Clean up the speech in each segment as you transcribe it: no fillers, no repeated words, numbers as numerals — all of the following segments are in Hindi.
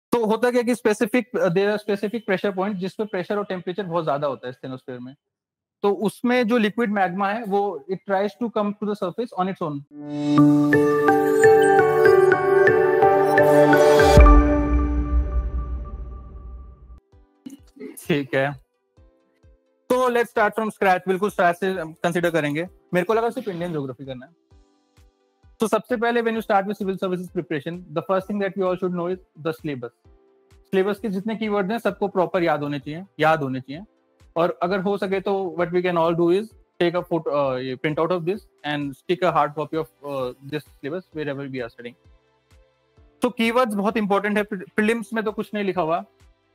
तो होता क्या कि there are specific pressure point जिस पे प्रेशर और टेम्परेचर बहुत ज्यादा होता है स्टेनोस्फेयर में। तो उसमें जो लिक्विड मैग्मा है वो it tries to come to the surface on its own. ठीक है, तो लेट्स स्टार्ट फ्रॉम स्क्रैच, बिल्कुल स्क्रैच से कंसीडर करेंगे। मेरे को लगा सिर्फ इंडियन ज्योग्राफी करना है। तो सबसे पहले when you start with civil services preparation, the first thing that we all should know is the syllabus. Syllabus के जितने कीवर्ड्स हैं सबको प्रॉपर याद होने चाहिए। और अगर हो सके तो what we can all do is take a photo, print out of this and stick a hard copy of this syllabus wherever we are studying. तो कीवर्ड्स बहुत इंपॉर्टेंट है। प्रीलिम्स में तो कुछ नहीं लिखा हुआ,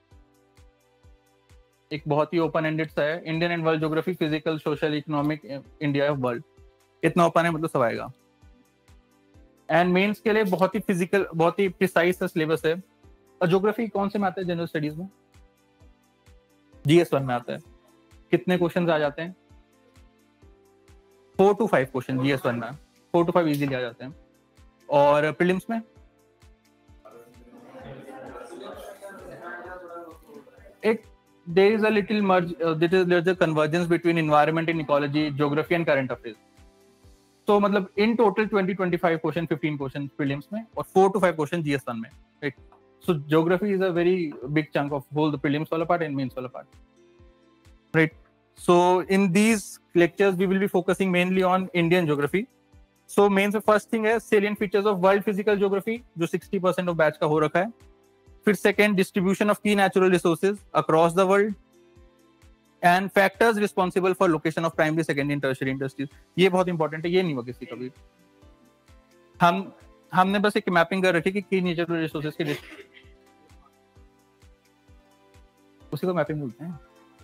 एक बहुत ही ओपन एंडेड सा है, Indian and world geography, physical, social, economic, India of world, इतना ओपन है, मतलब सब आएगा। एंड मेंस के लिए बहुत ही फिजिकल, बहुत ही प्रिसाइज सा सिलेबस है। और ज्योग्राफी कौन से में आता है? जनरल स्टडीज में, GS1 में आता है। कितने क्वेश्चन आ जाते हैं? 4 to 5 क्वेश्चन GS1 में, 4 to 5 इजीली आ जाते हैं। और प्रीलिम्स में एक there is a little merge, there's a convergence between environment and ecology, geography and current affairs. So मतलब in total 20-25 question, 15 question prelims में और 4 to 5 क्वेश्चन GS1 में, right? So geography is a very big chunk of whole the prelims वाला part and mains वाला part, right? So in these lectures we will be focusing mainly on Indian geography. So mains में first thing है salient features of world physical geography, जो 60% of batch का हो रखा है। फिर second, distribution of key natural resources across the world and factors responsible for location of primary, secondary and tertiary industries. ये बहुत इंपॉर्टेंट है, ये नहीं हुआ किसी कभी। हमने बस एक मैपिंग कर रखी कि नेचुरल रिसोर्सेज के उसी को मैपिंग बोलते हैं।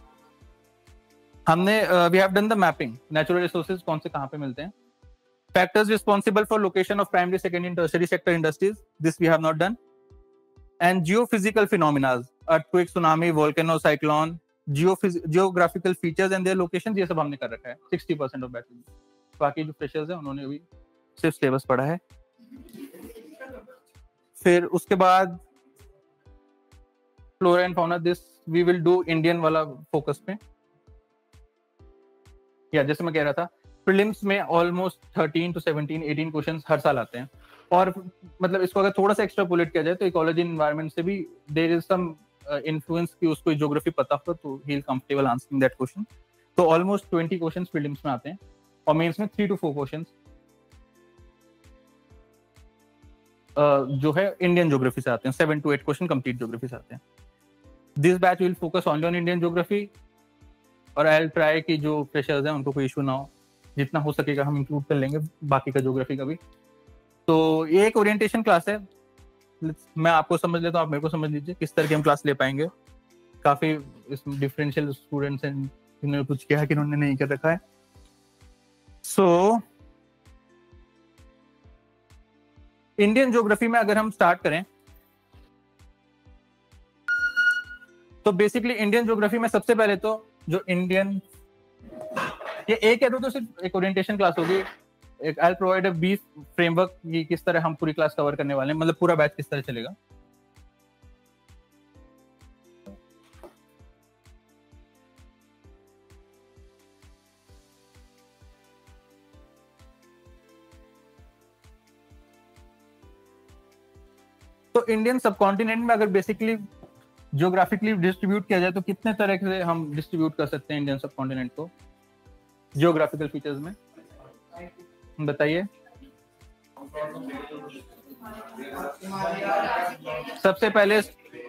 हमने we have done the mapping, natural resources कौन से कहाँ पे मिलते हैं। Factors responsible for location of primary, secondary and tertiary sector industries, this we have not done. And geophysical phenomena, earthquake, tsunami, volcano, cyclone, geographical features and their locations, ये सब हमने कर रखा है 60% ऑफ बैचेस। बाकी जो फ्रेशर्स हैं उन्होंने भी सिर्फ सिलेबस पढ़ा है। फिर उसके बाद flora and fauna, this we will do Indian वाला फोकस पे। या जैसे मैं कह रहा था, प्रीलिम्स में ऑलमोस्ट 13 to 17, 18 क्वेश्चन हर साल आते हैं। और मतलब इसको अगर थोड़ा सा एक्स्ट्रापोलेट किया जाए तो इकोलॉजी एनवायरनमेंट से भी देयर इज सम इन्फ्लुएंस कि उसको ज्योग्राफी पता हो तो he is comfortable answering that question. तो ऑलमोस्ट 20 क्वेश्चंस प्रीलिम्स में आते हैं और मेंस में 3 to 4 क्वेश्चंस जो है इंडियन ज्योग्राफी से आते हैं। 7 to 8 क्वेश्चन कंप्लीट ज्योग्राफी से आते हैं। This batch will focus only on Indian geography और आई विल ट्राई कि जो फ्रेशर्स हैं उनको कोई इशू ना हो, जितना हो सकेगा हम इंक्लूड कर लेंगे बाकी का ज्योग्राफी का भी। तो ये एक ओरिएंटेशन क्लास है, मैं आपको समझ लेता हूँ, आप मेरे को समझ लीजिए किस तरह की हम क्लास ले पाएंगे। काफी इसमें डिफरेंशियल स्टूडेंट्स हैं जिन्होंने कुछ किया है कि उन्होंने नहीं कर रखा है। सो इंडियन ज्योग्राफी में अगर हम स्टार्ट करें तो बेसिकली इंडियन ज्योग्राफी में सबसे पहले तो जो इंडियन, ये एक है तो सिर्फ एक ओरिएंटेशन क्लास होगी। I'll provide a brief framework कि किस तरह हम पूरी क्लास कवर करने वाले हैं, मतलब पूरा बैच किस तरह चलेगा। तो इंडियन सबकॉन्टिनेंट में अगर बेसिकली ज्योग्राफिकली डिस्ट्रीब्यूट किया जाए तो कितने तरह से हम डिस्ट्रीब्यूट कर सकते हैं इंडियन सबकॉन्टिनेंट को ज्योग्राफिकल फीचर्स में, बताइए। सबसे पहले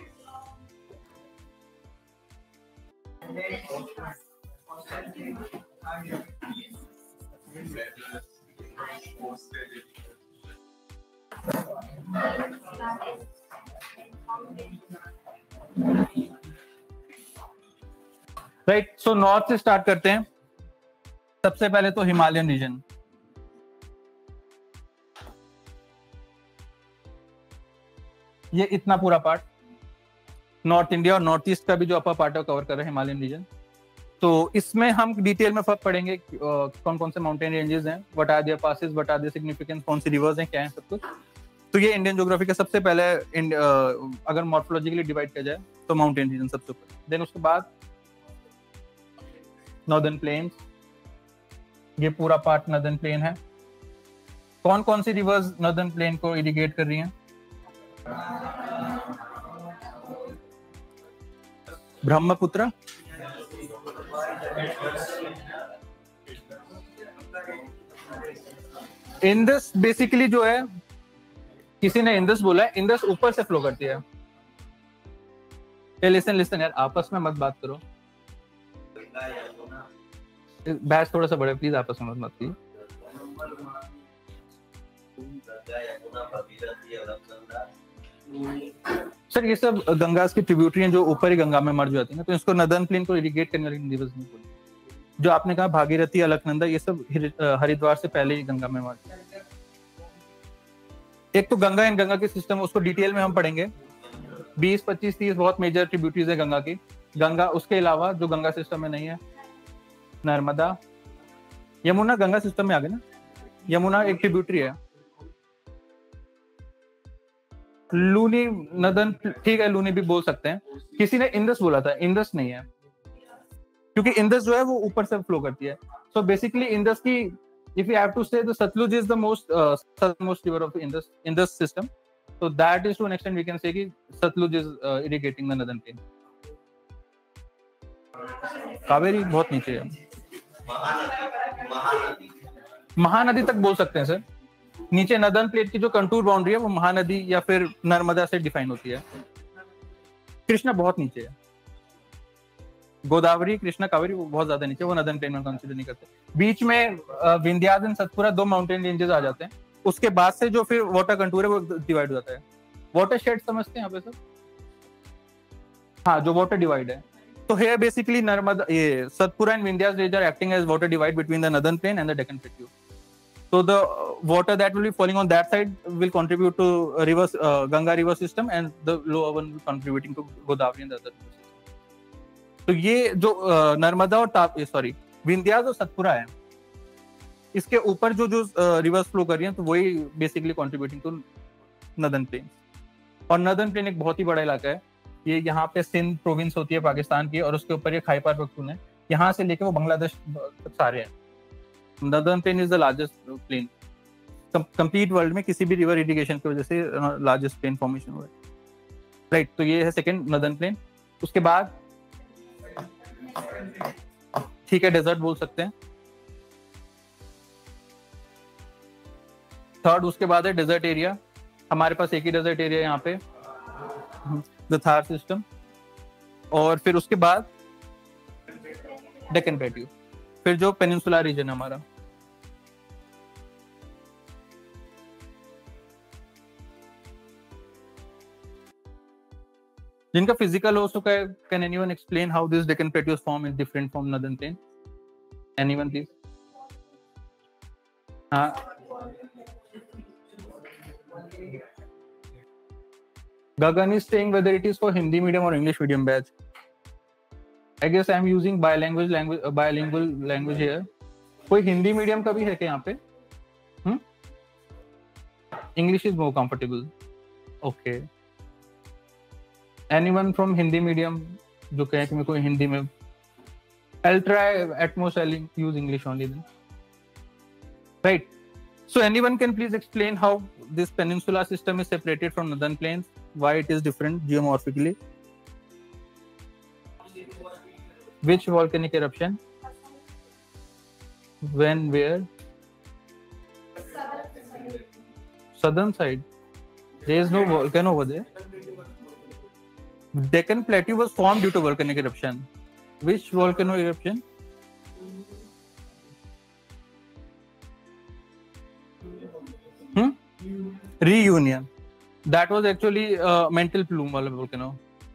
राइट, सो नॉर्थ से स्टार्ट करते हैं। सबसे पहले तो हिमालयन रीजन, ये इतना पूरा पार्ट नॉर्थ इंडिया और नॉर्थ ईस्ट का भी जो अपर पार्ट है कवर कर रहे हैं हिमालयन रीजन। तो इसमें हम डिटेल में पढ़ेंगे कौन कौन से माउंटेन रेंजेस हैं, what are their passes, what are their significance, कौन सी रिवर्स हैं, क्या है सब कुछ। तो ये इंडियन ज्योग्राफी का सबसे पहले अगर मॉर्फोलॉजिकली डिवाइड किया जाए तो माउंटेन रीजन सबसे ऊपर, देन उसके बाद नॉर्दर्न प्लेन्स, ये पूरा पार्ट नॉर्दर्न प्लेन है। कौन कौन सी रिवर्स नॉर्दर्न प्लेन को इरिगेट कर रही हैं? ब्रह्मपुत्र, इंदस बेसिकली जो है, किसी ने इंदस बोला है, इंदस ऊपर से फ्लो करती है। लिसन लिसन यार, आपस में मत बात करो, बैच थोड़ा सा बड़ा, प्लीज आपस में मत कीजिए। सर ये सब गंगा की ट्रिब्यूटरी हैं जो ऊपर ही गंगा में मर्ज जाती है ना, तो इसको नदर्न प्लेन को इरिगेट करने वाली रिवर्स नहीं बोली। जो आपने कहा भागीरथी, अलकनंदा, ये सब हरिद्वार से पहले ही गंगा में मर्ज। एक तो गंगा एंड गंगा के सिस्टम, उसको डिटेल में हम पढ़ेंगे। 20, 25, 30 बहुत मेजर ट्रिब्यूटरीज है गंगा की। गंगा, उसके अलावा जो गंगा सिस्टम में नहीं है, नर्मदा, यमुना गंगा सिस्टम में आ गए ना, यमुना एक ट्रिब्यूटरी है। लूनी, नदन, ठीक है, लूनी भी बोल सकते हैं। किसी ने इंदस बोला था, इंदस नहीं है, क्योंकि इंदस जो है वो ऊपर से फ्लो करती है। सो बेसिकली इंदस की, if you have to say, the Satluj is the most river of Indus system, so that is to an extent we can say कि Satluj is irrigating the northern plain. Kaveri बहुत नीचे है, महानदी तक बोल सकते हैं सर। नीचे नदर्न प्लेट की जो कंटूर बाउंड्री है वो महानदी या फिर नर्मदा से डिफाइन होती है। कृष्णा बहुत नीचे है, गोदावरी, कृष्णा, कावेरी वो बहुत ज्यादा नीचे, वो नदर्न प्लेन में कंसीडर नहीं करते। बीच में Vindhyachal and Satpura 2 mountain ranges आ जाते हैं। उसके बाद से जो फिर वाटर कंटूर है वो डिवाइड हो जाता है। वाटर शेड समझते हैं यहाँ पे सर? हाँ, जो वाटर डिवाइड है। तो here basically नर्मदा, ये Satpura and Vindhyachal range are acting as water divide between the northern plain and the Deccan plateau. So the water that will be falling on that side will contribute to reverse Ganga river system, and the lower one will contributing to Godavari and the other rivers. तो ये जो नर्मदा और विंध्याचल और सतपुरा है, इसके ऊपर जो रिवर्स फ्लो कर रही है, तो वही basically contributing to northern plain. और नदर्न प्लेन एक बहुत ही बड़ा इलाका है। ये यहाँ पे सिंध प्रोविंस होती है पाकिस्तान की, और उसके ऊपर ये खैबर पख्तूनख्वा है, यहाँ से लेके वो बांग्लादेश तक सारे हैं। Northern plain is the largest plain complete world में, किसी भी रिवर इरिगेशन की वजह से लार्जेस्ट प्लेन फॉर्मेशन हुआ है, राइट। तो ये है सेकंड नदर्न प्लेन। उसके बाद ठीक है, डेजर्ट बोल सकते हैं। थर्ड उसके बाद है डेजर्ट एरिया। हमारे पास एक ही डेजर्ट एरिया है यहाँ पे, द थार सिस्टम। और फिर उसके बाद डेक्कन प्लेट्यू, फिर जो पेनिनसुला रीजन है हमारा। जिनका फिजिकल हो चुका है, can anyone explain how this Deccan plateaus form is different from northern plain? Anyone please? हाँ, Gagan is saying whether it is for Hindi medium or English medium batch. I guess I am using bilingual language here. कोई हिंदी मीडियम का भी है क्या यहाँ पे? English is more comfortable. Okay. Anyone from Hindi medium जो कहे कि मैं कोई हिंदी में, I'll try at most I'll use English only then. Right. So anyone can please explain how this peninsula system is separated from northern plains? Why it is different geomorphically? Which volcanic eruption? When? Where? Southern side. There is no volcano over there. Deccan Plateau was formed due to volcanic eruption. Which volcano eruption? Reunion. That was actually mental plume wala volcano.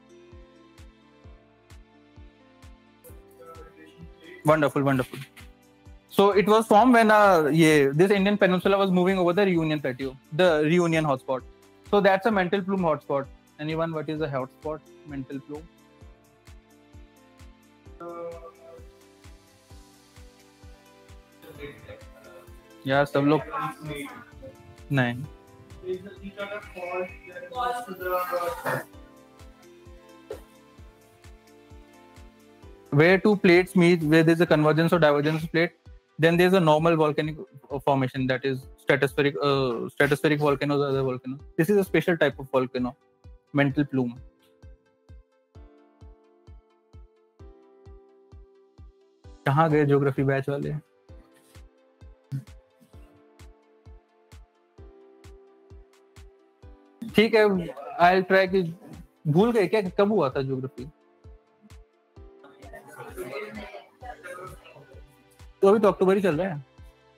Wonderful, wonderful. So it was formed when this Indian peninsula was moving over the Reunion Plateau, the Reunion hotspot. So that's a mental plume hotspot. Anyone, what is a hotspot? Mental plume. यार सब लोग नहीं, Where two plates meet, where there's a convergence or divergence plate, then there's a normal volcanic formation, that is stratospheric volcanoes or other volcanoes. This is a special type of volcano, mantle plume. कहाँ गए ज्योग्राफी बैच वाले? ठीक है, आई ट्राई कि भूल गए क्या कब हुआ था ज्योग्राफी? तो अभी तो अक्टूबर ही चल रहा है।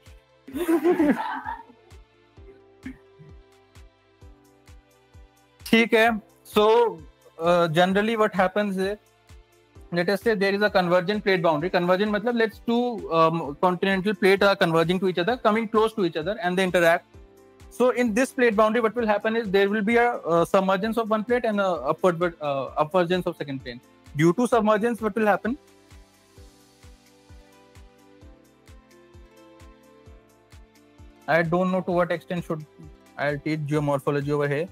ठीक है, so generally what happens is, let us say there is a convergent plate boundary. Convergent matlab let's two continental plate are converging to each other, coming close to each other, and they interact. So in this plate boundary, what will happen is there will be a submergence of one plate and a upwargence of second plate. Due to submergence, what will happen? I don't know to what extent should I'll teach geomorphology over here.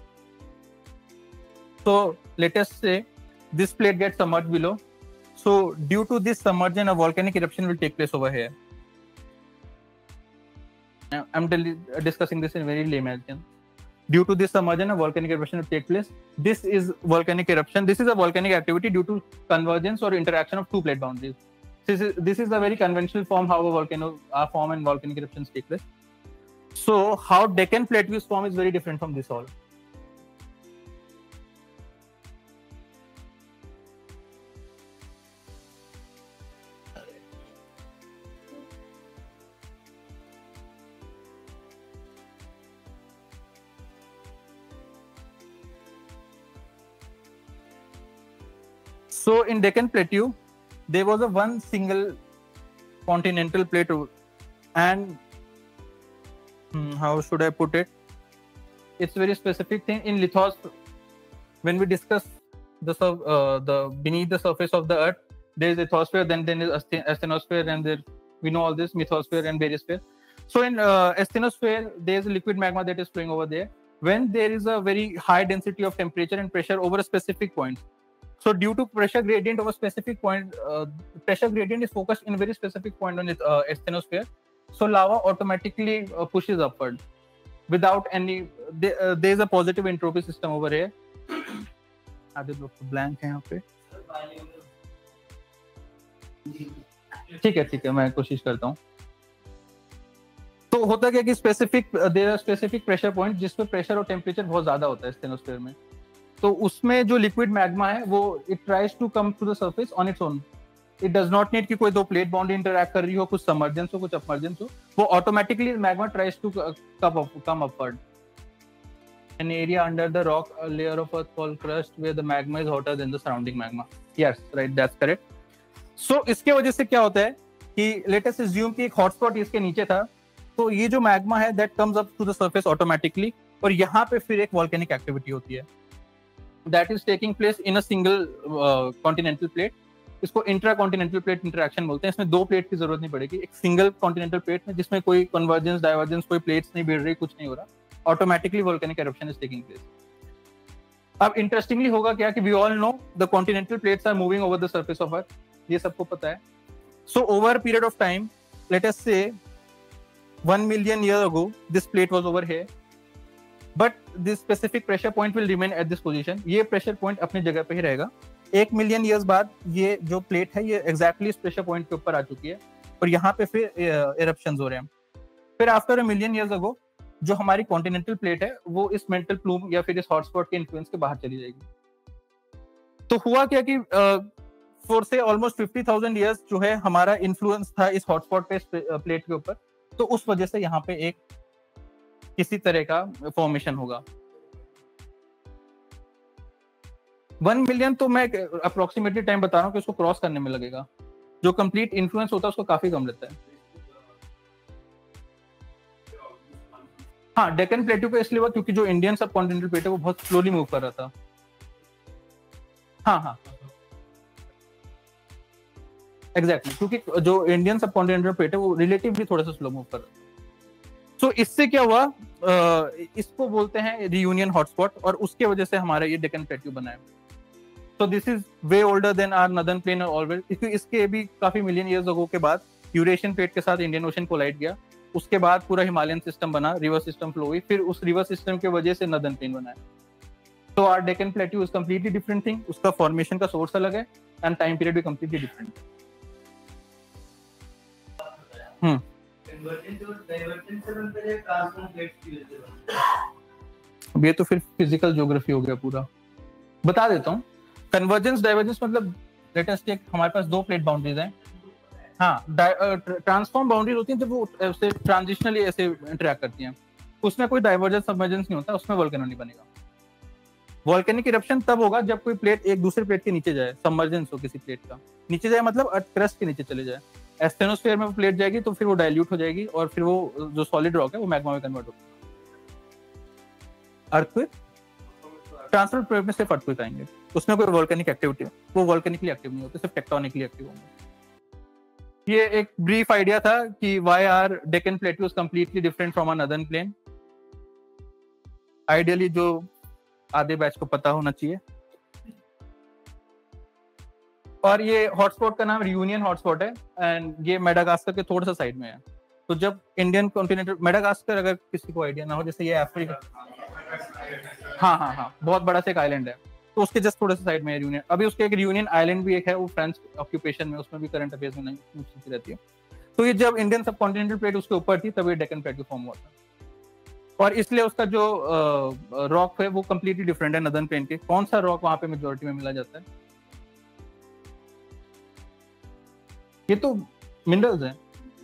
So let us say this plate gets submerged below. So due to this submersion, a volcanic eruption will take place over here. I'm discussing this in very layman terms. Due to this submersion, a volcanic eruption will take place. This is volcanic eruption. This is a volcanic activity due to convergence or interaction of two plate boundaries. This is a very conventional form how a volcano form and volcanic eruptions take place. So how Deccan plateaus form is very different from this all. So in Deccan Plateau, there was a one single continental plateau, and how should I put it? It's a very specific thing in lithosphere. When we discuss the beneath the surface of the Earth, there is lithosphere, then there is asthenosphere, and there we know all this mesosphere and variosphere. So in asthenosphere, there is a liquid magma that is flowing over there. When there is a very high density of temperature and pressure over a specific point. So due to pressure gradient of a specific point, pressure gradient is focused in a very specific point on its asthenosphere. So lava automatically pushes upward without any. There is a positive entropy system over here. आधे लोग तो blank हैं यहाँ पे. ठीक है मैं कोशिश करता हूँ. तो होता क्या कि स्पेसिफिक प्रेशर पॉइंट जिसपे प्रेशर और टेम्परेचर बहुत ज्यादा होता है स्टेनोस्फीयर में. तो उसमें जो लिक्विड मैग्मा है वो it tries to come to the surface on its own. It does not need कि कोई दो प्लेट बाउंड्री इंटरैक्ट कर रही हो, कुछ सबमर्जेंस हो, कुछ अपमर्जेंस हो. वो automatically magma tries to come upward. An area under the rock, a layer of earth called crust, where the magma is hotter than the surrounding magma. Yes, right, that's correct. So इसके वजह से क्या होता है कि let us assume कि एक हॉटस्पॉट इसके नीचे था, तो ये जो मैग्मा है that comes up to the surface automatically, और यहाँ पे फिर एक volcanic activity होती है that is taking place in a single continental plate. इसको इंट्राकॉन्टिनेंटल प्लेट इंटरेक्शन बोलते हैं. इसमें दो प्लेट की जरूरत नहीं पड़ेगी. एक सिंगल कॉन्टिनेंटल प्लेट में जिसमें कोई कन्वर्जेंस डाइवर्जेंस कोई प्लेट्स नहीं भिड़ रही, कुछ नहीं हो रहा, automatically volcanic eruption is taking place. अब इंटरेस्टिंगली होगा क्या कि we all know the continental plates are moving over the surface of earth. ये सबको पता है. So over period of time, let us say 1 million years ago this plate was over here, but this specific pressure point will remain at this position. ये pressure point अपनी जगह पे ही रहेगा. 1 million years बाद ये जो प्लेट है ये exactly इस pressure point के ऊपर आ चुकी है और यहाँ पे फिर eruptions हो रहे हैं. फिर आफ्टर 1 million years ago जो हमारी कॉन्टिनेंटल प्लेट है वो इस मेंटल प्लूम या फिर इस हॉटस्पॉट के इन्फ्लुएंस के बाहर चली जाएगी. तो हुआ क्या कि फॉर से ऑलमोस्ट 50,000 ईयर्स जो है हमारा इन्फ्लुएंस था इस हॉटस्पॉट पे प्लेट के ऊपर. तो उस वजह से यहाँ पे एक किसी तरह का फॉर्मेशन होगा. 1 million तो मैं अप्रोक्सीमेटली टाइम बता रहा हूँ कि उसको क्रॉस करने में लगेगा. जो कंप्लीट इन्फ्लुएंस होता है उसको काफी कम रहता है. हाँ, डेक्कन प्लेटू पे इसलिए हुआ क्योंकि जो इंडियन सब कॉन्टिनेंटल प्लेट है वो बहुत स्लोली मूव कर रहा था. हाँ एग्जैक्टली, क्योंकि जो इंडियन सब कॉन्टिनेंटल प्लेट है वो रिलेटिवली थोड़ा सा स्लो मूव कर रहा था. सो इससे क्या हुआ, इसको बोलते हैं रियूनियन हॉटस्पॉट, और उसके वजह से हमारा ये डेक्कन प्लेट्यू बना है. So this is way older than our northern plain already. इसके भी काफी मिलियन ईयर्स अगो के बाद यूरेशियन प्लेट के साथ इंडियन ओशन कोलाइड गया. उसके बाद पूरा हिमालयन सिस्टम बना, रिवर सिस्टम फ्लो हुई, फिर उस रिवर सिस्टम की वजह से नॉर्दर्न प्लेन बना है. तो our Deccan plateau is completely different thing. उसका फॉर्मेशन का सोर्स अलग है एंड टाइम पीरियड भी कंप्लीटली डिफरेंट है. अब ये तो फिर फिजिकल ज्योग्राफी हो गया पूरा. बता देता हूँ. कन्वर्जेंस डाइवर्जेंस मतलब लेट अस टेक, हमारे पास दो प्लेट बाउंड्रीज हैं. हाँ, ट्रांसफॉर्म बाउंड्रीज होती हैं जब वो ऐसे ट्रांजिशनली ऐसे इंटरैक्ट करती हैं. उसमें कोई डाइवर्जेंस सबमर्जेंस नहीं होता, उसमें वोल्केनो नहीं बनेगा. वोल्केनिक इरप्शन तब होगा जब कोई प्लेट एक दूसरे प्लेट के नीचे जाए, सबमर्जेंस हो किसी प्लेट का. नीचे जाए मतलब अर्थ क्रस्ट के नीचे चले जाए. एस्थेनोस्फीयर में वो प्लेट जाएगी तो फिर वो डाइल्यूट हो जाएगी और फिर वो जो सॉलिड रॉक है वो मैग्मा में कन्वर्ट होगा. अर्थक्वेक ट्रांसफर प्लेट में सिर्फ अर्थक्वेक आएंगे, उसमें कोई वोल्केनिक एक्टिविटी, वो वोल्केनिकली एक्टिव नहीं होते, सिर्फ टेक्टोनिकली एक्टिव होंगे. ये एक ब्रीफ आइडिया था कि why are Deccan plateau is completely different from a northern plain. Ideally जो आधे बैच को पता होना चाहिए. और ये हॉटस्पॉट का नाम रियूनियन हॉटस्पॉट है एंड ये मेडागास्कर के थोड़ा सा साइड में है. तो जब इंडियन कॉन्टिनेंट मेडागास्कर, अगर किसी को आइडिया ना हो, जैसे ये अफ्रीका, हाँ, बहुत बड़ा सा एक आइलैंड है, तो उसके जस्ट थोड़ा सा साइड में है रियूनियन. अभी उसके एक रियूनियन आइलैंड भी एक है, वो फ्रेंच ऑक्यूपेशन में, उसमें भी करंट अफेयर्स में नहीं रहती है. तो ये जब इंडियन सब कॉन्टिनेंटल प्लेट उसके ऊपर थी तब ये डेक्कन प्लेट्यू फॉर्म हुआ था. और इसलिए उसका जो रॉक है वो कंप्लीटली डिफरेंट है नॉर्दर्न प्लेन के. कौन सा रॉक वहां पे मेजोरिटी में मिला जाता है? ये तो मिनरल्स हैं.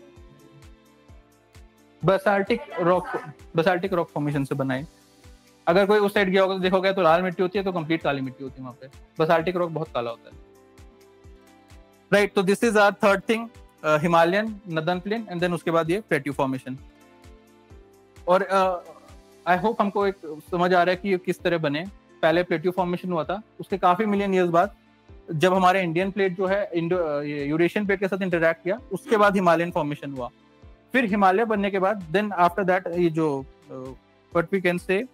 बसाल्टिक रॉक फॉर्मेशन से बना है. अगर कोई उस साइड गया होगा तो देखोगे तो लाल मिट्टी होती है, तो कंप्लीट काली मिट्टी होती है वहां पे. बसाल्टिक रॉक बहुत काला होता है. राइट, तो this is our third thing, Himalayan, northern plain and then उसके बाद ये प्लेट्यू फॉर्मेशन. और आई होप हमको एक समझ आ रहा है कि ये किस तरह बने. पहले प्लेट्यू फॉर्मेशन हुआ था, उसके काफी मिलियन ईयर्स बाद जब हमारे इंडियन प्लेट जो है यूरेशियन प्लेट के साथ इंटरैक्ट किया, उसके बाद हिमालयन फॉर्मेशन हुआ. फिर हिमालय बनने के बाद देन आफ्टर दैट ये जो what we can say,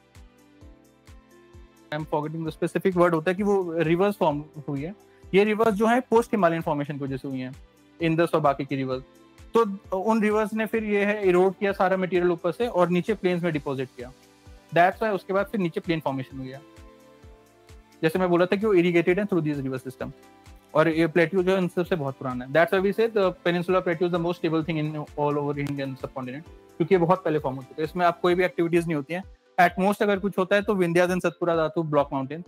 I am forgetting the specific word, होता है कि वो रिवर्स फॉर्म हुई है. ये रिवर्स जो है पोस्ट हिमालयन फॉर्मेशन की वजह से हुई है, इंडस और बाकी की रिवर्स. तो उन रिवर्स ने फिर ये है इरोड किया सारा मटेरियल ऊपर से और नीचे प्लेन्स में डिपॉजिट किया. दैट्स व्हाई उसके बाद फिर नीचे प्लेन फॉर्मेशन हुई है. जैसे मैं बोला था कि वो इरिगेटेड है थ्रू दिस रिवर सिस्टम. और ये प्लेट्यू जो है इन सबसे बहुत पुराना है. That's why we say the peninsular plateau is the most stable thing in all over Indian subcontinent, क्योंकि ये बहुत पहले फॉर्म हो चुके हैं. इसमें आप कोई भी एक्टिविटीज नहीं होती हैं. एट मोस्ट अगर कुछ होता है तो विंध्याचल, सतपुरा धातु, ब्लॉक माउंटेन.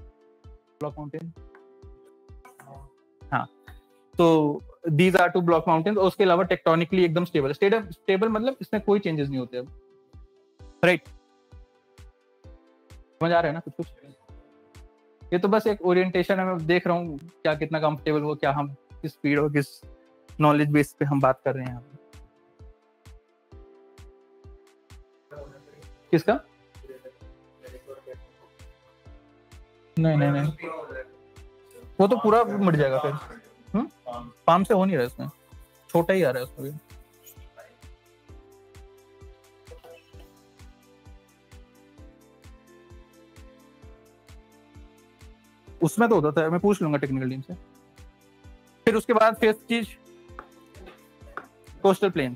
हाँ, तो these are two block mountains. और उसके अलावा टेक्टोनिकली एकदम स्टेबल मतलब इसमें कोई चेंजेस नहीं होते अब. राइट, समझ आ रहा है ना कुछ? ये तो बस एक ओरिएंटेशन है. मैं देख रहा हूँ क्या कितना कंफर्टेबल हो, क्या हम किस स्पीड और किस नॉलेज बेस पे हम बात कर रहे हैं यहाँ पे. किसका? नहीं, वो तो पूरा मर जाएगा फिर. पाम से हो नहीं रहा है, इसमें छोटा ही आ रहा है उसमें भी. उसमें तो होता था, मैं पूछ लूंगा टेक्निकल टीम से. फिर उसके बाद फिफ्थ चीज कोस्टल प्लेन्स.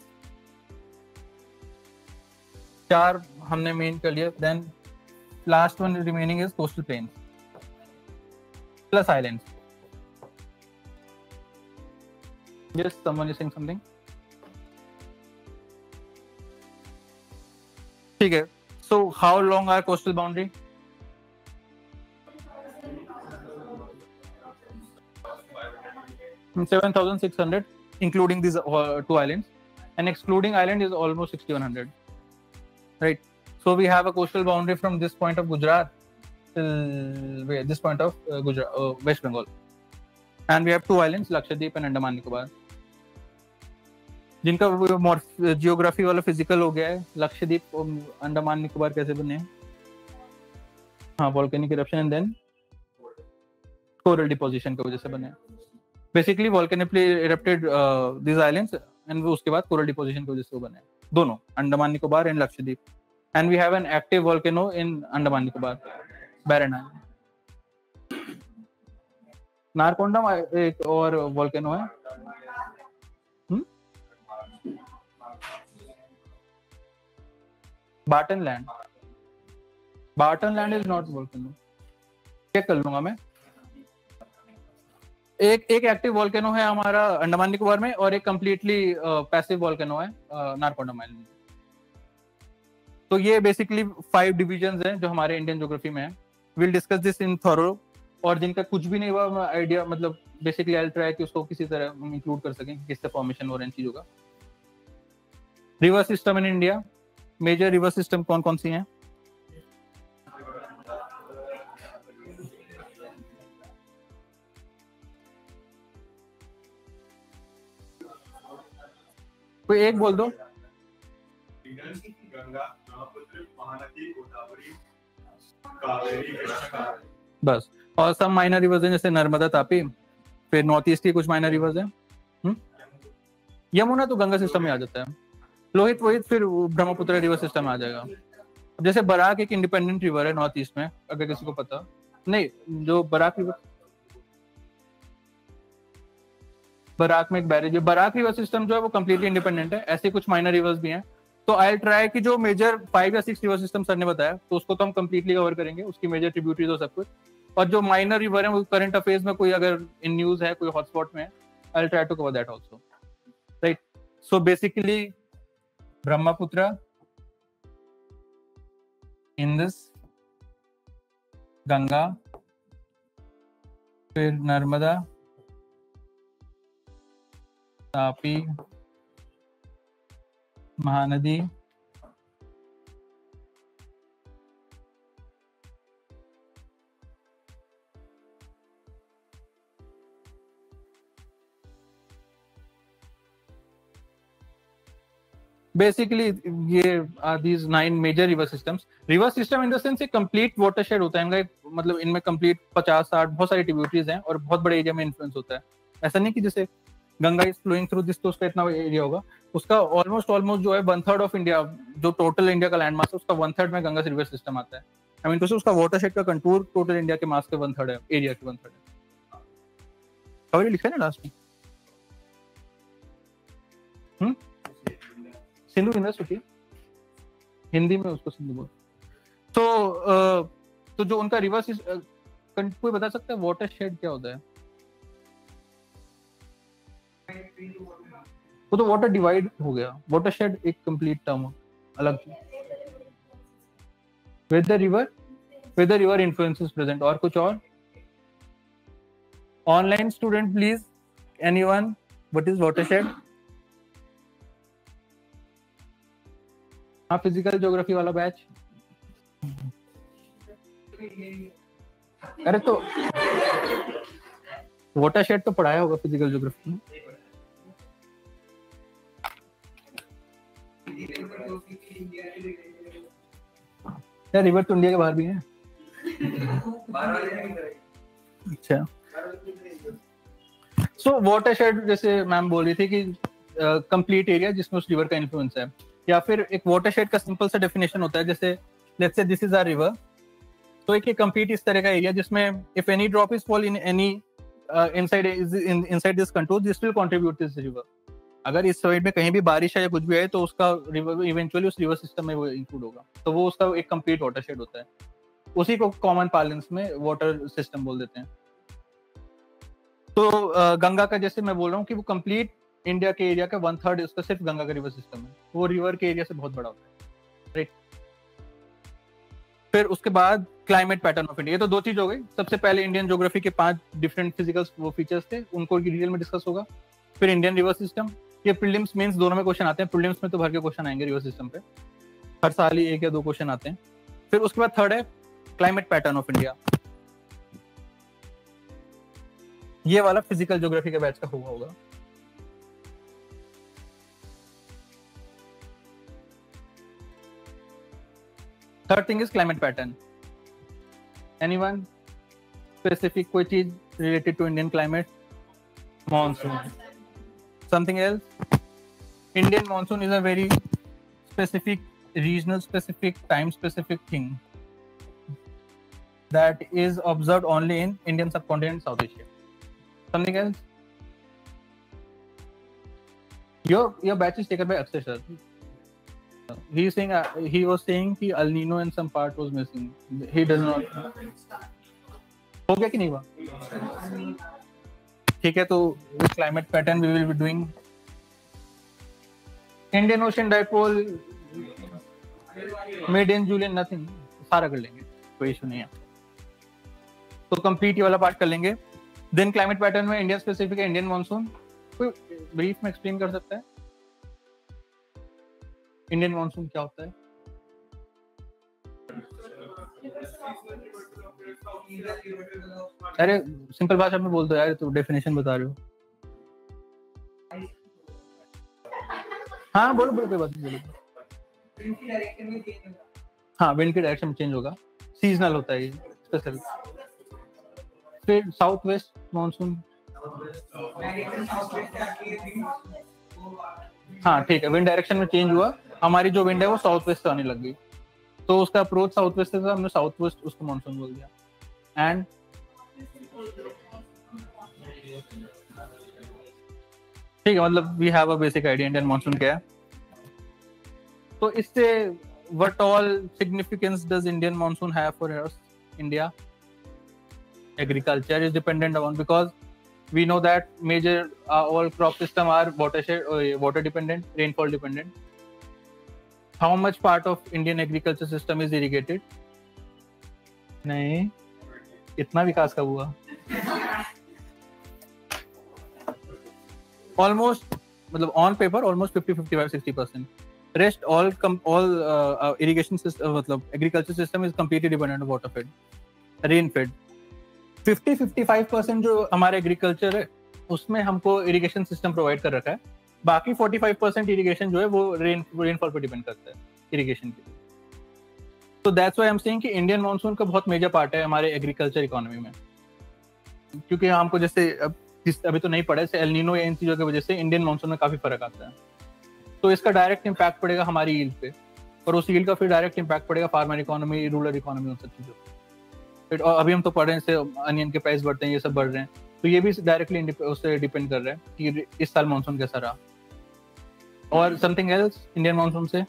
4 हमने मेन कर लिया. Then last one remaining is coastal plains plus islands. Yes, someone is saying something. ठीक है. So how long are coastal boundary? Hmm, 7,600, including these 2 islands, and excluding island is almost 6,100. Right. So we have a coastal boundary from this point of Gujarat till this point of West Bengal, and we have 2 islands, Lakshadweep and Andaman Nicobar, जिनका जियोग्राफी वाला फिजिकल हो गया है. लक्षद्वीप और अंडमान निकोबार कैसे बने हैं? हाँ, volcanic eruption and then coral deposition की वजह से बने हैं. Basically volcanically erupted this islands and उसके बाद कोरल डिपोजिशन की वजह से वो बने हैं. दोनों, Andaman Nicobar and Lakshadweep. And we have an active volcano in Andaman Nicobar, Barren Island. Narcondam एक और वोल्केनो है. Barton land, Barton land is not volcano. Check कर लूंगा मैं. एक एक्टिव वोल्केनो है हमारा अंडमान निकोबार में और एक कंप्लीटली पैसिव वोल्केनो है नारकोंडम आइलैंड में. तो ये बेसिकली 5 डिविजन्स हैं जो हमारे इंडियन ज्योग्राफी में है. Will discuss this in thorough. और जिनका कुछ भी नहीं हुआ आइडिया, मतलब बेसिकली आई विल ट्राई कि उसको किसी तरह हम इंक्लूड कर सकें किससे फॉर्मेशन हो रहा है इन चीजों का. River system in India, major river system कौन कौन सी हैं? कोई एक बोल दो. गंगा, ब्रह्मपुत्र, महानदी, गोदावरी, कावेरी, बस. और सब माइनर रिवर्स हैं जैसे नर्मदा, तापी. फिर नॉर्थ ईस्ट की कुछ माइनर रिवर्स हैं. यमुना तो गंगा सिस्टम में आ जाता है. लोहित वोहित फिर ब्रह्मपुत्र रिवर सिस्टम में आ जाएगा. जैसे बराक एक इंडिपेंडेंट रिवर है नॉर्थ ईस्ट में, अगर किसी को पता नहीं. जो बराक रिवर, बराक में एक बैरेज है. बराक रिवर सिस्टम जो है वो कंप्लीटली इंडिपेंडेंट है. ऐसे कुछ माइनर रिवर्स भी हैं. तो आई ट्राई कि जो मेजर 5 या 6 रिवर सिस्टम सर ने बताया तो उसको तो हम कंप्लीटली कवर करेंगे, उसकी मेजर ट्रिब्यूटरीज और सब कुछ. और जो माइनर रिवर है वो करंट अफेयर्स में कोई अगर इन न्यूज है, कोई हॉटस्पॉट में, I will try to cover that also. Right. So basically Brahmaputra, Indus, Ganga, फिर नर्मदा, तापी, महानदी, बेसिकली ये are these 9 major river systems. River system in the sense एक कंप्लीट वाटरशेड होता है इनका. मतलब इनमें कंप्लीट 50-60 बहुत सारी ट्रिब्यूटरीज हैं और बहुत बड़े एरिया में इन्फ्लुएंस होता है. ऐसा नहीं कि जैसे Ganga is flowing through this तो उसका इतना एरिया होगा. उसका ऑलमोस्ट जो है 1/3 ऑफ इंडिया, जो टोटल इंडिया का लैंड मास है उसका 1/3 में गंगा रिवर सिस्टम आता है. आई मीन तो उसका वाटरशेड का कंटूर टोटल इंडिया के मास के 1/3 है, एरिया के 1/3 है. कभी लिखा है ना लास्ट में सिंधु यूनिवर्सिटी, हिंदी में उसको सिंधु बोल. तो जो उनका रिवर कोई बता सकता है वाटरशेड क्या होता है? वो तो वाटर डिवाइड हो गया. वाटरशेड एक कंप्लीट टर्म अलग. With the river influences present. और कुछ और? Online student please, anyone, what is watershed? हाँ, फिजिकल ज्योग्राफी वाला बैच. अरे तो वाटरशेड तो पढ़ाया होगा फिजिकल ज्योग्राफी में. क्या रिवर तो इंडिया के बाहर भी है? अच्छा. सो वाटरशेड जैसे मैम बोल रही थी कि कंप्लीट एरिया जिसमें उस रिवर का इन्फ्लुएंस है. या फिर एक वाटरशेड का सिंपल सा डेफिनेशन होता है, जैसे let's say this is our river. तो एक कंप्लीट इस तरह का एरिया जिसमें if any drop is fall in any inside this contour, this will contribute this river. अगर इस साइड में कहीं भी बारिश है या कुछ भी है तो उसका रिवर इवेंचुअली उस रिवर सिस्टम में वो इंक्लूड होगा. तो वो उसका एक कंप्लीट वाटरशेड होता है. उसी को कॉमन पार्लेंस में वाटर सिस्टम बोल देते हैं. तो गंगा का जैसे मैं बोल रहा हूँ कि वो कंप्लीट इंडिया के एरिया का 1/3 उसका सिर्फ गंगा का रिवर सिस्टम है. वो रिवर के एरिया से बहुत बड़ा होता है. राइट. फिर उसके बाद क्लाइमेट पैटर्न ऑफ इंडिया. ये तो 2 चीज हो गई. सबसे पहले इंडियन ज्योग्राफी के 5 डिफरेंट फिजिकल वो फीचर्स थे, उनको डिटेल में डिस्कस होगा. फिर इंडियन रिवर सिस्टम. ये प्रीलिम्स मेंस दोनों में क्वेश्चन आते हैं. प्रीलिम्स में तो भर के क्वेश्चन आएंगे रिवर सिस्टम पे, हर साल ही 1 या 2 क्वेश्चन आते हैं. फिर उसके बाद थर्ड है क्लाइमेट पैटर्न ऑफ इंडिया. ये वाला फिजिकल ज्योग्राफी के बैच का हुआ होगा. Third thing is climate pattern. Anyone specific कोई चीज related to Indian climate? Monsoon. Something else? Indian monsoon is a very specific, regional specific, time specific thing that is observed only in Indian subcontinent, South Asia. Something else? Your batch is taken by Akshay sir. He is saying he was saying कि El Nino in some part was missing. He does not. हो गया कि नहीं हुआ? ठीक है, तो climate pattern we will be doing. Indian Ocean Dipole made in Julian nothing. सारा कर लेंगे, कोई इशू नहीं है. तो कंप्लीट ये वाला पार्ट कर लेंगे. देन क्लाइमेट पैटर्न में इंडियन स्पेसिफिक है, इंडियन मॉनसून. कोई ब्रीफ में एक्सप्लेन कर सकता है इंडियन मॉनसून क्या होता है? अरे सिंपल भाषा में बोल दो यार, तो डेफिनेशन बता रहे हो. हाँ बोलो बोलो, कोई बात नहीं, बोलो. हाँ, विंड की डायरेक्शन चेंज होगा, सीजनल होता है ये स्पेशल. फिर साउथ वेस्ट मॉनसून. हाँ ठीक है, विंड डायरेक्शन में चेंज हुआ, हमारी जो विंड है वो साउथ वेस्ट से आने लग गई, तो उसका अप्रोच साउथ वेस्ट से था, हमने साउथ वेस्ट उसको मॉनसून बोल दिया. एंड ठीक है, मतलब we have a basic idea Indian monsoon क्या है. तो इससे what all significance does Indian monsoon have for us, India? Agriculture is dependent on, because we know that major all crop system are water dependent, rainfall dependent. How much part of Indian agriculture system is irrigated? नहीं, इतना विकास कब हुआ? Almost, मतलब on paper almost 50, 55, 60%. Rest all irrigation system, मतलब agriculture system is completely dependent on water fed, rain fed. 50-55% जो हमारे agriculture है उसमें हमको irrigation system provide कर रखा है. बाकी 45% irrigation जो है वो rainfall पे depend करता है irrigation के लिए. तो that's why I'm saying कि Indian monsoon का बहुत major part है हमारे agriculture economy में, क्योंकि हमको जैसे अभी तो नहीं पड़ा है, एल नीनो या इन चीजों की वजह से इंडियन मॉनसून में काफी फर्क आता है. तो इसका डायरेक्ट इम्पैक्ट पड़ेगा हमारी यील्ड पे, और उस यील्ड का फिर डायरेक्ट इम्पैक्ट पड़ेगा फार्मर इकोनॉमी, रूरल इकोनॉमी, उन सब चीजों पे. और अभी हम तो पढ़ रहे हैं से अनियन के प्राइस बढ़ते हैं, ये सब बढ़ रहे हैं, तो ये भी डायरेक्टली उससे डिपेंड कर रहा है कि इस साल मॉनसून कैसा रहा. और समथिंग एल्स इंडियन मॉनसून से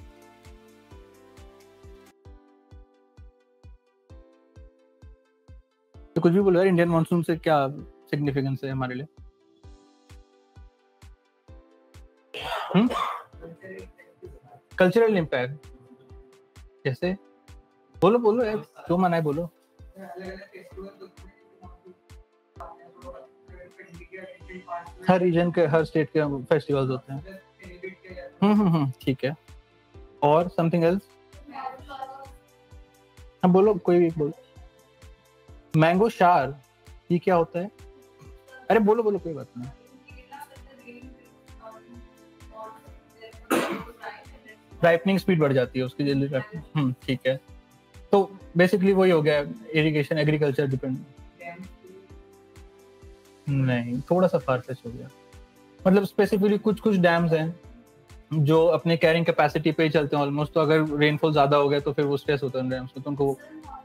तो कुछ भी बोलो यार, इंडियन मॉनसून से क्या सिग्निफिकेंस है हमारे लिए? कल्चरल इम्पैक्ट जैसे बोलो बोलो यार, जो मना है बोलो. हर रीजन के, हर स्टेट के फेस्टिवल्स होते हैं. ठीक है. और समथिंग एल्स? हाँ बोलो, कोई भी बोलो. मैंगो शार, ये क्या होता है? अरे बोलो बोलो, कोई बात नहीं. राइपनिंग स्पीड बढ़ जाती है उसकी जल्दी. ठीक है. तो बेसिकली वही हो गया, इरिगेशन एग्रीकल्चर डिपेंड. नहीं, थोड़ा सा फार-फेच हो गया. मतलब स्पेसिफिकली कुछ कुछ डैम्स हैं जो अपने कैरिंग कैपेसिटी पे ही चलते हैं ऑलमोस्ट, तो अगर रेनफॉल ज्यादा हो गया तो फिर वो स्ट्रेस होता है डैम्स में, तो उनको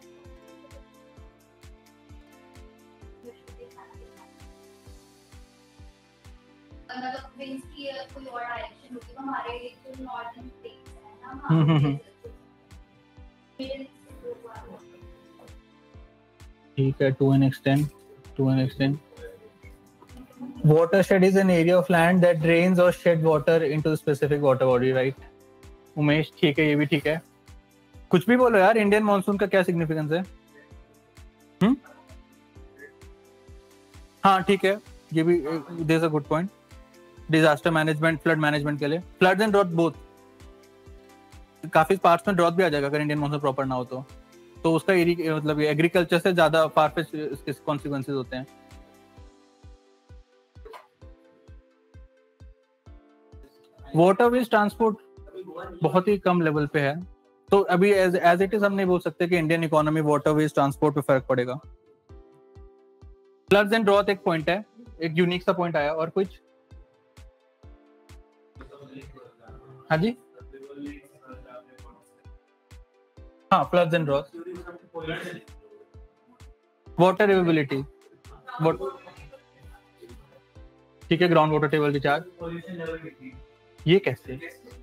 ठीक है. To an extend watershed is an area of land that drains or shed water into the specific water body, right? Umesh ठीक है, ये भी ठीक है. कुछ भी बोलो यार, इंडियन मॉनसून का क्या सिग्निफिकेंस है? हाँ ठीक है, ये भी there is a good point. Disaster management, flood management के लिए, फ्लड्स एंड ड्रॉट बोथ. काफी पार्ट्स में ड्रॉट भी आ जाएगा अगर इंडियन मॉनसून प्रॉपर ना हो तो उसका मतलब एग्रीकल्चर से ज्यादा फार-फेच इसके कॉन्सिक्वेंसेस होते हैं. वाटरवेज ट्रांसपोर्ट बहुत ही कम लेवल पे है, तो अभी एज इट इज हम नहीं बोल सकते कि इंडियन इकोनॉमी वाटरवेज ट्रांसपोर्ट पे फर्क पड़ेगा. फ्लड्स एंड ड्रॉट एक पॉइंट है, एक यूनिक सा पॉइंट आया. और कुछ? हाँ जी, हाँ, floods and droughts, water availability, ठीक है, ग्राउंड वाटर टेबल रिचार्ज, ये कैसे?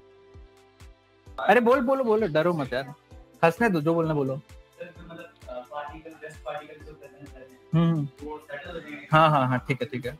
अरे बोल बोलो बोलो, डरो मत यार, हंसने दो, जो बोलना बोलो। हाँ हाँ हाँ, ठीक है ठीक है,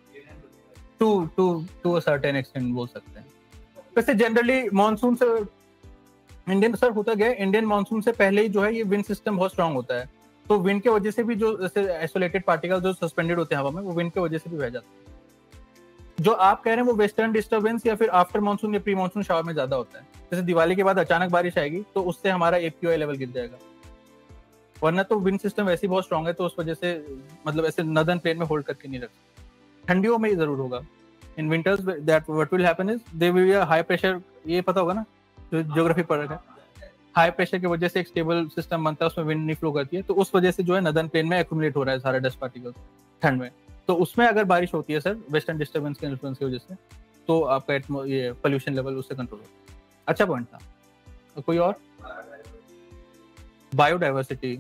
टू अ सर्टेन एक्सटेंट बोल सकते हैं। वैसे जनरली मानसून से इंडियन सर होता गया, इंडियन मानसून से पहले ही जो है ये विंड सिस्टम बहुत स्ट्रांग होता है, तो विंड के वजह से भी जो जैसे आइसोलेटेड पार्टिकल जो सस्पेंडेड होते हैं हवा में, वो विंड के वजह से भी बह जाते हैं। जो आप कह रहे हैं वो वेस्टर्न डिस्टर्बेंस या फिर आफ्टर मानसून या प्री मानसून शावर में ज्यादा होता है, जैसे दिवाली के बाद अचानक बारिश आएगी तो उससे हमारा एपीओआई लेवल गिर जाएगा, वरना तो विंड सिस्टम वैसे ही बहुत स्ट्रांग है, तो उस वजह से मतलब ऐसे नदर्न प्लेन में होल्ड करके नहीं रखते। ठंडियों में जरूर होगा, in winters that what will happen is there will be a high pressure, ये पता होगा ना, जो ज्योग्राफी पढ़ रखा है, हाई प्रेशर की वजह से एक स्टेबल सिस्टम बनता है, उसमें विंड नहीं फ्लो करती है, तो उस वजह से जो है नदर्न प्लेन में एक्यूमुलेट हो रहा है सारा डस्ट पार्टिकल ठंड में, तो उसमें अगर बारिश होती है सर वेस्टर्न डिस्टर्बेंस के इन्फ्लुएंस की वजह से, तो आपका ये पोल्यूशन लेवल उससे कंट्रोल होता है। अच्छा पॉइंट था। तो कोई और? बायोडाइवर्सिटी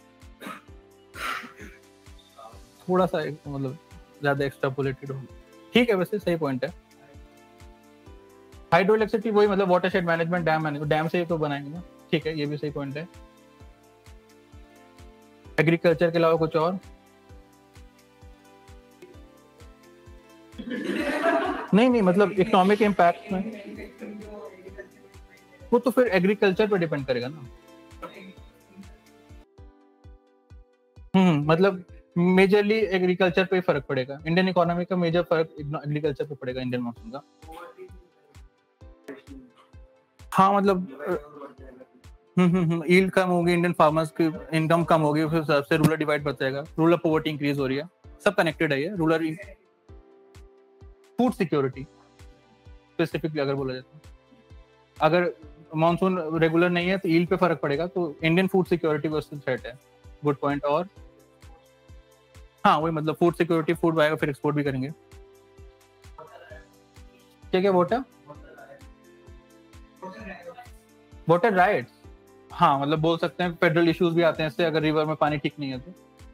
थोड़ा सा मतलब ज्यादा एक्सट्रापोलेटेड हो, ठीक है, वैसे सही पॉइंट है। हाइड्रो इलेक्ट्रिसिटी वही मतलब watershed management, dam management, dam से तो बनाएंगे ना, ठीक है, ये भी सही पॉइंट है। एग्रीकल्चर के अलावा कुछ और? नहीं मतलब इकोनॉमिक इम्पैक्ट में वो तो फिर एग्रीकल्चर पे डिपेंड करेगा ना। मतलब मेजरली एग्रीकल्चर पे फर्क पड़ेगा, इंडियन इकोनॉमी का मेजर फर्क एग्रीकल्चर पे पड़ेगा इंडियन मॉनसून का। हाँ मतलब यील्ड कम होगी, इंडियन फार्मर्स की इनकम कम होगी, फिर सबसे रूरल डिवाइड बढ़ जाएगा, रूरल पॉवर्टी इंक्रीज हो रही है, सब कनेक्टेड है ये, रूरल फूड सिक्योरिटी स्पेसिफिकली अगर बोला जाए तो, अगर मानसून रेगुलर नहीं है तो यील्ड पे फर्क पड़ेगा, तो Indian food security versus threat है। Good point. और हाँ वही मतलब फूड सिक्योरिटी, फूड आएगा फिर एक्सपोर्ट भी करेंगे। क्या क्या वाटर वाटर राइट्स, हाँ मतलब बोल सकते हैं फेडरल इश्यूज भी आते हैं इससे, अगर रिवर में पानी ठीक नहीं है तो।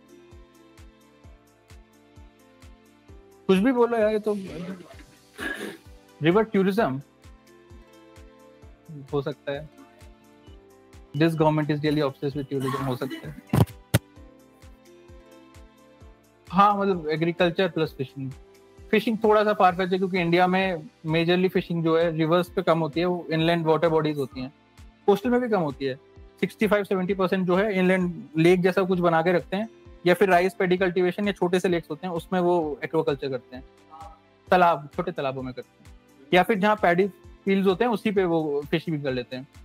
कुछ भी बोलो यार, ये तो रिवर टूरिज्म हो सकता है, this government is really obsessed with tourism हो सकता है। हाँ मतलब एग्रीकल्चर प्लस फिशिंग, फिशिंग थोड़ा सा फार फेच है, क्योंकि इंडिया में मेजरली फिशिंग जो है रिवर्स पे कम होती है, वो इनलैंड वाटर बॉडीज होती हैं, कोस्टल में भी कम होती है, 65-70% जो है इनलैंड लेक जैसा कुछ बना के रखते हैं, या फिर राइस पैडी कल्टीवेशन या छोटे से लेक्स होते हैं उसमें वो एक्वाकल्चर करते हैं, तालाब छोटे तालाबों में करते हैं, या फिर जहाँ पैडी फील्ड्स होते हैं उसी पे वो फिशिंग कर लेते हैं।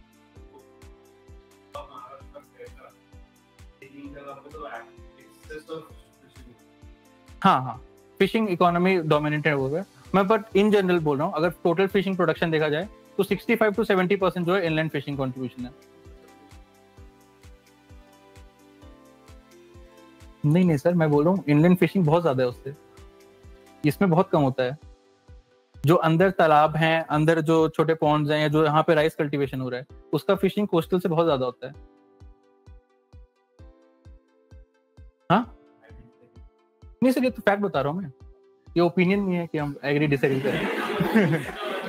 हाँ हाँ, फिशिंग इकोनॉमी डोमिनेटेड हो गया, मैं बट इन जनरल बोल रहा हूँ, अगर टोटल फिशिंग प्रोडक्शन देखा जाए तो 65-70% जो है इनलैंड फिशिंग कंट्रीब्यूशन है। नहीं सर, मैं बोल रहा हूँ इनलैंड फिशिंग बहुत ज्यादा है उससे, इसमें बहुत कम होता है, जो अंदर तालाब हैं, अंदर जो छोटे पॉन्ड्स हैं, या जो यहाँ पे राइस कल्टीवेशन हो रहा है, उसका फिशिंग कोस्टल से बहुत ज्यादा होता है। हाँ नहीं सर, ये तो फैक्ट बता रहा हूँ मैं, ये ओपिनियन नहीं है कि हम एग्री डिसएग्री करें।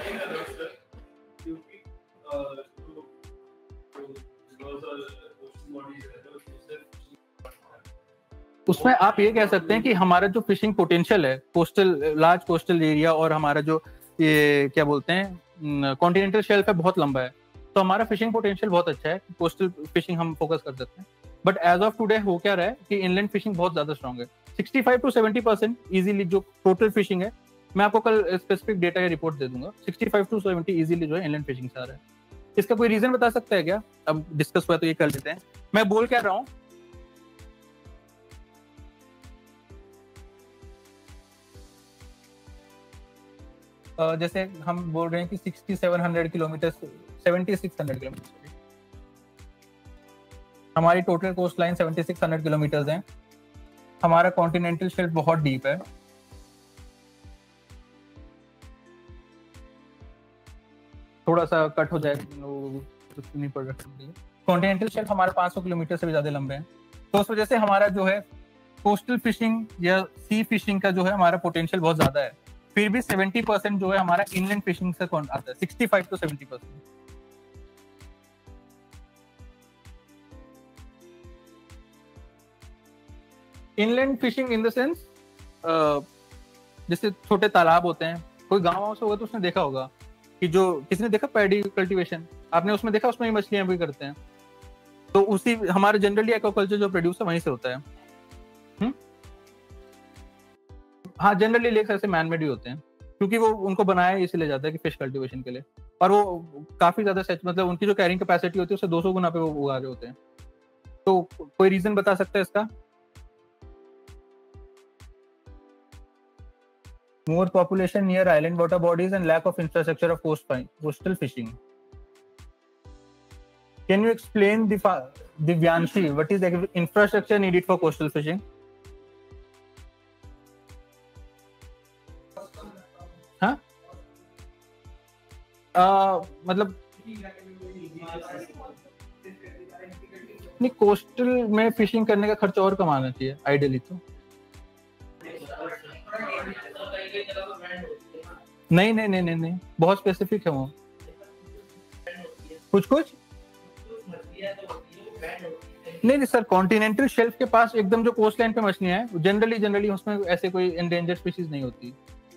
उसमें आप ये कह सकते हैं कि हमारा जो फिशिंग पोटेंशियल है कोस्टल, लार्ज कोस्टल एरिया, और हमारा जो ये क्या बोलते हैं कॉन्टिनेंटल शेल्फ है बहुत लंबा है, तो हमारा फिशिंग पोटेंशियल बहुत अच्छा है, कोस्टल फिशिंग हम फोकस कर सकते हैं। बट एज ऑफ टुडे हो क्या रहा है कि इनलैंड फिशिंग बहुत ज्यादा स्ट्रॉन्ग है, 65-70% इजीली जो टोटल फिशिंग है, मैं आपको कल स्पेसिफिक डेटा या रिपोर्ट दे दूंगा, 65-70 इजीली जो है इनलैंड फिशिंग से आ रहा है। इसका कोई रीजन बता सकता है क्या? अब डिस्कस हुआ तो ये कर लेते हैं। मैं बोल क्या रहा हूँ, जैसे हम बोल रहे हैं कि 6700 किलोमीटर, 7600 किलोमीटर, हमारी टोटल कोस्ट लाइन 7600 किलोमीटर है, हमारा कॉन्टिनेंटल शेल्फ बहुत डीप है, थोड़ा सा कट हो जाए कुछ नहीं पड़ रहा है। कॉन्टिनेंटल शेल्फ हमारे 500 किलोमीटर से भी ज्यादा लंबे हैं, तो उस वजह से हमारा जो है कोस्टल फिशिंग या सी फिशिंग का जो है हमारा पोटेंशियल बहुत ज्यादा है। फिर भी 70% जो है हमारा इनलैंड फिशिंग से आता है, 65 to 70%। Inland fishing in the sense जैसे छोटे तालाब होते हैं, कोई गाँव से होगा तो उसने देखा होगा कि जो किसने देखा पैडी कल्टीवेशन, आपने उसमें देखा, उसमें ही मछलियां भी करते हैं, तो उसी हमारे जनरली एक्वाकल्चर जो प्रोड्यूस है वहीं से होता है। हाँ, जनरली लेक्स ऐसे मैनमेड ही होते हैं, क्योंकि वो उनको बनाया इसलिए जाता है कि फिश कल्टीवेशन के लिए, और वो काफी ज्यादा मतलब उनकी जो कैरिंग कैपेसिटी होती है उससे 200 गुना पे वो उगा रहे होते हैं। तो कोई रीजन बता सकता है इसका? More population near island water bodies and lack of infrastructure of coastal fishing. Can you explain Divyanshi what is infrastructure needed for coastal fishing? हाँ, मतलब नहीं, कोस्टल में फिशिंग करने का खर्चा और कम आना चाहिए आइडियली तो। नहीं नहीं नहीं नहीं नहीं, बहुत स्पेसिफिक है वो, कुछ कुछ नहीं नहीं सर, कॉन्टिनेंटल शेल्फ के पास एकदम जो कोस्ट लाइन पे मछलियां हैं जनरली उसमें ऐसे कोई एंडेंजर्ड स्पीशीज नहीं होती।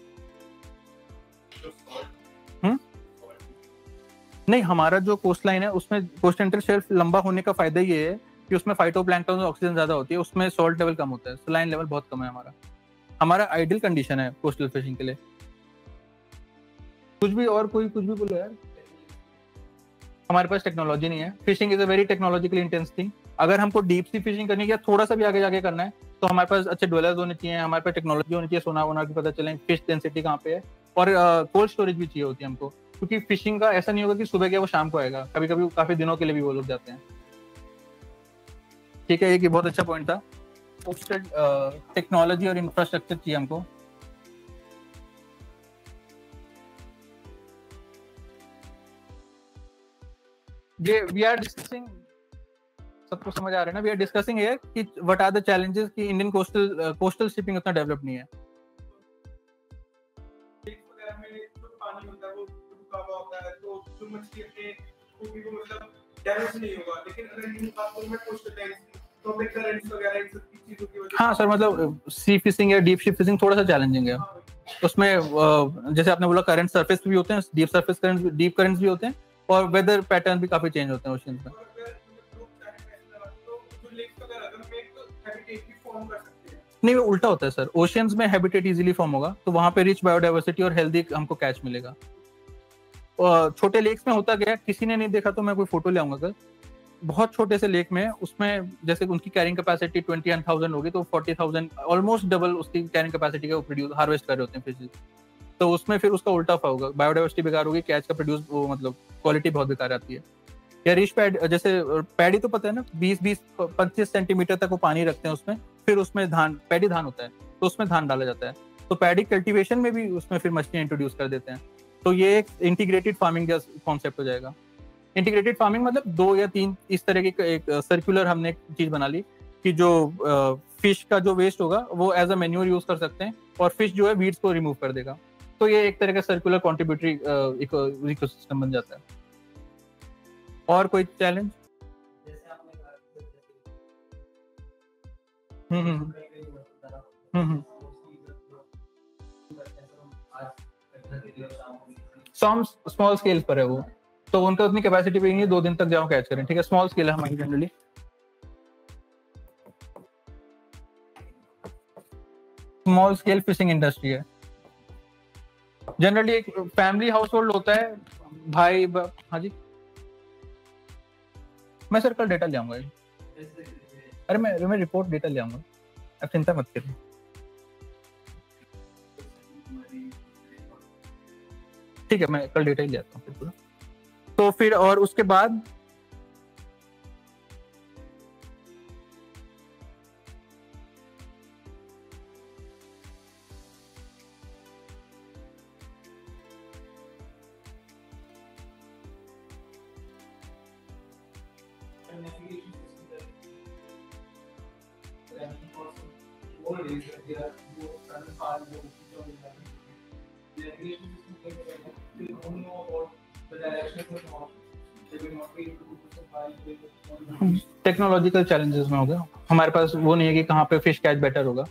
नहीं, हमारा जो कोस्ट लाइन है उसमें कोस्टेंटल शेल्फ लंबा होने का फायदा ये है कि उसमें फाइटोप्लैंक्टन और ऑक्सीजन ज्यादा होती है, उसमें सॉल्ट लेवल कम होता है, सलाइन लेवल बहुत कम है हमारा। हमारा आइडियल कंडीशन है कोस्टल फिशिंग के लिए। कुछ भी और कोई कुछ भी बोलो यार, हमारे पास टेक्नोलॉजी नहीं है। Fishing is a very technologically intense thing. अगर हमको डीप सी फिशिंग करनी है या थोड़ा सा भी आगे जाके करना है तो हमारे पास अच्छे डोलर्स होने चाहिए, हमारे पास टेक्नोलॉजी होनी चाहिए, सोना वोना की पता चले फिश डेंसिटी कहाँ पे है, और कोल्ड स्टोरेज भी चाहिए होती है हमको, क्योंकि फिशिंग का ऐसा नहीं होगा कि सुबह गया वो शाम को आएगा, कभी कभी काफी दिनों के लिए भी वो लोग जाते हैं। ठीक है, ये बहुत अच्छा पॉइंट था। टेक्नोलॉजी और इंफ्रास्ट्रक्चर चाहिए हमको। ये वी आर डिस्कसिंग, सबको समझ आ रहा है ना, वी आर डिस्कसिंग है कि व्हाट आर द चैलेंजेस कि इंडियन कोस्टल शिपिंग उतना डेवलप नहीं है। पानी होता है वो रुका हुआ होता है, तो जो मछली अपने खूबी को मतलब डैमेज नहीं होगा, लेकिन अगर इन बातों में कोस्टल लाइन तो पे करंट्स वगैरह इन सब चीजों की वजह। हाँ सर, मतलब सी फिशिंग या डीप सी फिशिंग थोड़ा सा चैलेंजिंग है। उसमें जैसे आपने बोला करंट सरफेस भी होते हैं, deep surface current, deep currents भी होते हैं, और वेदर पैटर्न भी काफी चेंज होते हैं ओशन में। नहीं, वो उल्टा होता है सर, ओशियंस में हैबिटेट इजीली फॉर्म होगा तो वहां पे रिच बायोडाइवर्सिटी और हेल्दी हमको कैच मिलेगा। छोटे लेक्स में होता गया, किसी ने नहीं देखा तो मैं कोई फोटो ले आऊंगा कल, बहुत छोटे से लेक में, उसमें जैसे उनकी कैरिंग कैपेसिटी 21,000 होगी तो 40,000 ऑलमोस्ट डबल उसकी कैरिंग कैपेसिटी का प्रोड्यूस हार्वेस्ट कर रहे होते हैं फिशेज। तो उसमें फिर उसका उल्टा होगा, बायोडाइवर्सिटी बेकार होगी, कैच का प्रोड्यूस वो मतलब क्वालिटी बहुत बेकार आती है। या रिच पैड, जैसे पैडी तो पता है ना, 20-25 सेंटीमीटर तक वो पानी रखते हैं उसमें, फिर उसमें धान, पैडी धान होता है तो उसमें धान डाला जाता है, तो पैडी कल्टीवेशन में भी उसमें फिर मछलियां इंट्रोड्यूस कर देते हैं। तो ये एक इंटीग्रेटेड फार्मिंग का कॉन्सेप्ट हो जाएगा। इंटीग्रेटेड फार्मिंग मतलब 2 या 3 इस तरह की एक सर्कुलर हमने एक चीज बना ली कि जो फिश का जो वेस्ट होगा वो एज अ मेन्यूर यूज कर सकते हैं, और फिश जो है वीड्स को रिमूव कर देगा। तो ये एक तरह का सर्कुलर कॉन्ट्रीब्यूटरी इकोसिस्टम बन जाता है। और कोई चैलेंज? स्मॉल स्केल पर है वो, तो उनका उतनी कैपेसिटी भी नहीं है 2 दिन तक जाओ कैच करें। ठीक है, स्मॉल स्केल है हमारी generally. Small scale fishing industry है जनरली, एक फैमिली हाउस होल्ड होता है, भाई हाँ जी, मैं सर कल डेटा ले आऊंगा। अरे मैं रिपोर्ट डेटा ले आऊंगा, आप चिंता मत करिए। ठीक है, मैं कल डेटा ही ले आता हूँ पूरा। तो फिर और उसके बाद टेक्नोलॉजिकल चैलेंजेस में होगा, हमारे पास वो नहीं है कि कहाँ पे फिश कैच बेटर होगा।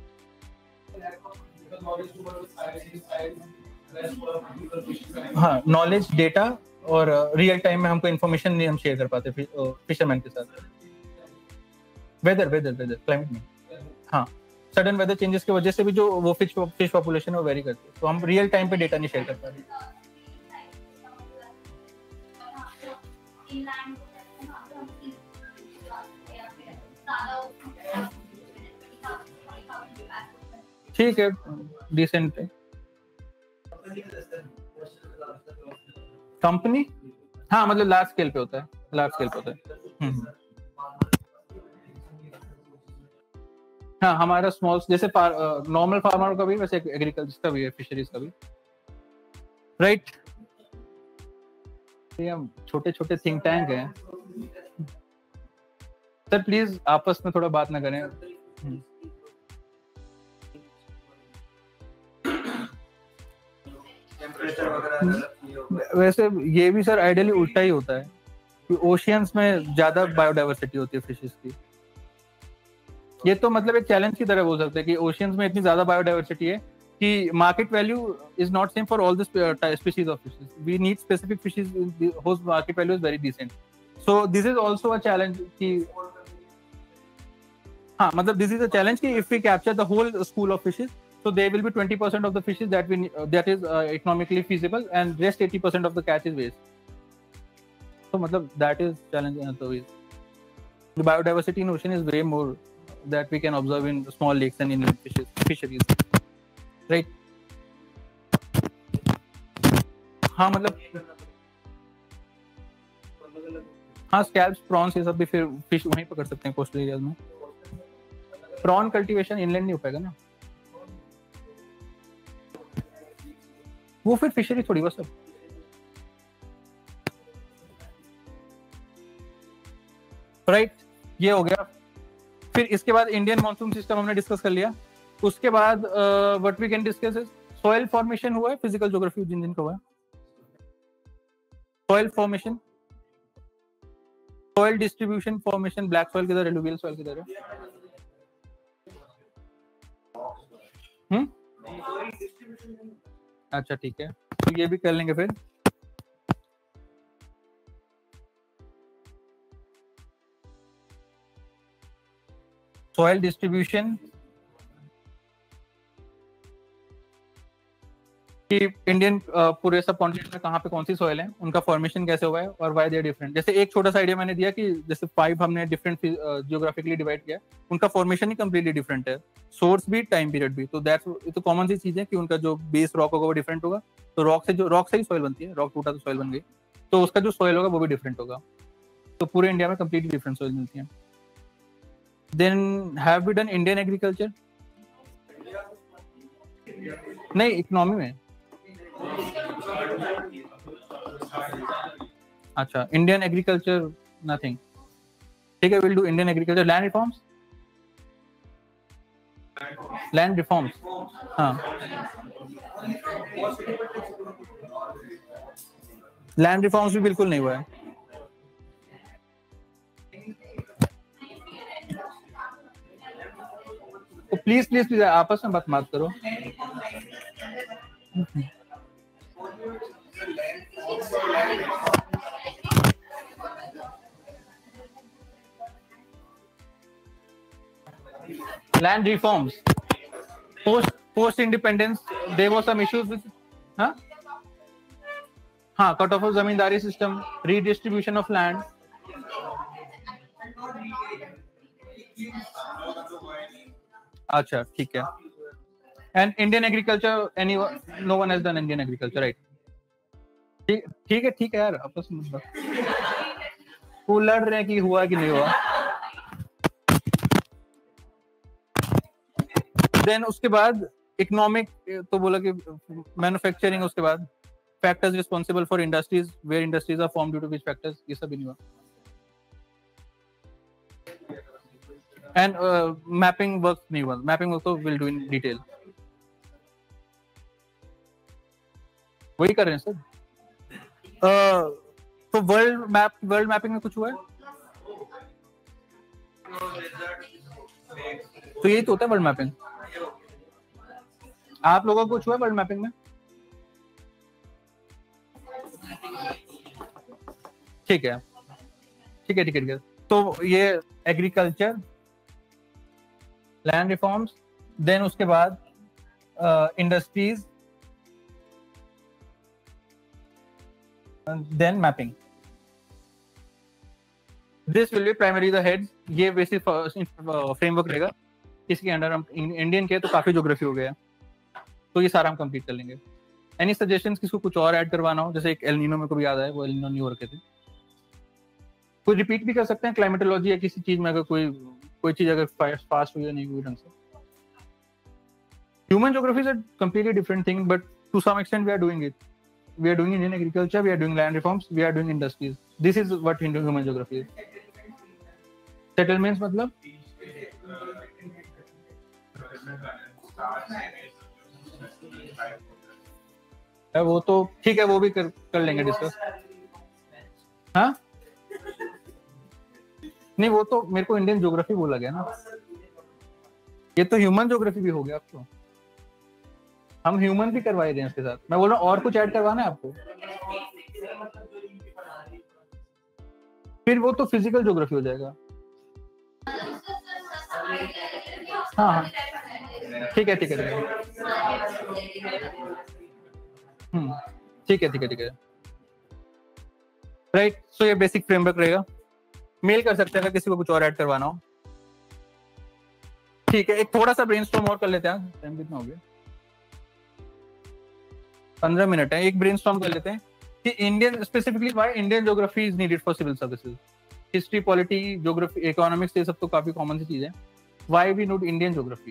हाँ, नॉलेज, डेटा और रियल टाइम में हमको इन्फॉर्मेशन नहीं हम शेयर कर पाते फिशरमैन के साथ। वेदर क्लाइमेट में, हाँ, सडन वेदर चेंजेस की वजह से भी जो वो फिश पॉपुलेशन है वो वेरी करती है, तो हम रियल टाइम पे डेटा नहीं शेयर कर पाते। ठीक है, डिसेंट है। कंपनी, हाँ मतलब लार्ज स्केल पे होता है, हाँ हमारा स्मॉल, जैसे नॉर्मल फार्मर का भी, वैसे एग्रीकल्चर का भी है, फिशरीज का भी, राइट। ये हम छोटे छोटे थिंक टैंक हैं सर, प्लीज आपस में थोड़ा बात ना करें। वैसे ये भी सर आइडियली उल्टा ही होता है कि ओशियंस में ज्यादा बायोडाइवर्सिटी होती है फिशेस की। ये तो मतलब एक चैलेंज की तरह बोल सकते हैं कि ओशियंस में इतनी ज्यादा बायोडाइवर्सिटी है कि market value is not same for all the species of fishes, we need specific fishes whose market value is very decent, so this is also a challenge कि हाँ मतलब this is a challenge कि if we capture the whole school of fishes, so there will be 20% of the fishes that is economically feasible and rest 80% of the catch is waste. So मतलब that is challenging. So the biodiversity in ocean is way more that we can observe in small lakes and in fisheries, right? हाँ मतलब हाँ, स्कैल्प्स, प्रॉन्स, ये सब भी फिर फिश वहीं पकड़ सकते हैं कोस्टल एरियाज में। प्रॉन कल्टीवेशन इनलैंड नहीं हो पाएगा ना, वो फिर फिशरी थोड़ी बस। राइट, ये हो गया। फिर इसके बाद इंडियन मॉनसून सिस्टम हमने डिस्कस कर लिया। उसके बाद what we can discuss is soil formation हुआ है, फिजिकल ज्योग्राफी जिन जिन का हुआ है। Soil formation, soil distribution, formation, black soil किधर है, एलुवियल सॉइल किधर है, अच्छा ठीक है, तो ये भी कर लेंगे फिर। सॉइल डिस्ट्रीब्यूशन कि इंडियन पूरे सब कॉन्टिनेंट में कहाँ पे कौन सी सॉइल है, उनका फॉर्मेशन कैसे हुआ है और व्हाई दे आर डिफरेंट। जैसे एक छोटा सा आइडिया मैंने दिया कि जैसे 5 हमने डिफरेंट जियोग्राफिकली डिवाइड किया, उनका फॉर्मेशन ही कंप्लीटली डिफरेंट है, सोर्स भी, टाइम पीरियड भी। तो दैट्स तो कॉमन सी चीज है कि उनका जो बेस रॉक होगा वो डिफरेंट होगा। तो रॉक से ही सॉइल बनती है, रॉक टूटा तो सॉइल बन गई, तो उसका जो सॉइल होगा वो भी डिफरेंट होगा। तो पूरे इंडिया में कंप्लीटली डिफरेंट सॉइल मिलती है। Then have we done Indian agriculture? नहीं, इकोनॉमी में। अच्छा, इंडियन एग्रीकल्चर नथिंग, ठीक है, will do Indian agriculture. Land reforms, land reforms, हाँ लैंड रिफॉर्म्स भी बिल्कुल नहीं हुआ है। तो प्लीज आपस में बात मत करो। Land reforms, post independence there was some issues with cut off of zamindari system, redistribution of land। अच्छा ठीक है। And Indian agriculture, no one has done Indian agriculture, right? ठीक है यार, आपस में वो लड़ रहे हैं कि हुआ कि नहीं हुआ। देन उसके बाद इकोनॉमिक, तो बोला कि मैन्युफैक्चरिंग, उसके बाद factors responsible for industries, where industries are form due to which factors, ये सब नहीं हुआ। एंड मैपिंग वर्क नहीं हुआ, मैपिंग वर्क तो विल डू इन डिटेल, वही कर रहे हैं सर। तो वर्ल्ड मैपिंग में कुछ हुआ है, तो यही तो होता है वर्ल्ड मैपिंग। आप लोगों को कुछ हुआ है वर्ल्ड मैपिंग में? ठीक है ठीक है ठीक है ठीक है। तो ये एग्रीकल्चर, लैंड रिफॉर्म्स, देन उसके बाद industries, then mapping. This will be primary the heads, ये बेसिक फ्रेमवर्क रहेगा। इसके अंडर हम इंडियन के तो काफी ज्योग्राफी हो गया, तो ये सारा हम कंप्लीट कर लेंगे। एनी सजेशंस, किसको कुछ और ऐड करवाना हो? जैसे एक एल नीनो मेरे को भी याद आया, वो एल नीनो नहीं हो रखे थे, कोई रिपीट भी कर सकते हैं क्लाइमेटोलॉजी या किसी चीज में, अगर कोई चीज अगर फास्ट हुई या नहीं हुई ढंग से। Human geography is a completely different thing, but to some extent we are doing it. We are doing Indian agriculture, we are doing land reforms, we are doing industries. This is what human geography is. Settlements मतलब वो तो ठीक है, वो भी कर लेंगे डिस्कस। हाँ नहीं, वो तो मेरे को इंडियन ज्योग्राफी बोला गया ना, ये तो ह्यूमन ज्योग्राफी भी हो गया आपको, हम ह्यूमन भी करवाए रहे हैं इसके साथ। मैं बोल रहा हूँ और कुछ ऐड करवाना है आपको, फिर वो तो फिजिकल ज्योग्राफी हो जाएगा। हाँ हाँ ठीक है ठीक है ठीक है ठीक है ठीक है ठीक है राइट। सो ये बेसिक फ्रेमवर्क रहेगा। मेल कर सकते हैं अगर किसी को कुछ और ऐड करवाना हो। ठीक है, एक थोड़ा सा ब्रेनस्टॉर्म और कर लेते हैं। टाइम कितना हो गया? 15 मिनट है। एक ब्रेनस्टॉर्म कर लेते हैं कि Indian specifically why Indian geography is needed for civil services. History, polity, geography, economics, ये सब तो काफी कॉमन सी चीज है। Why we need Indian geography?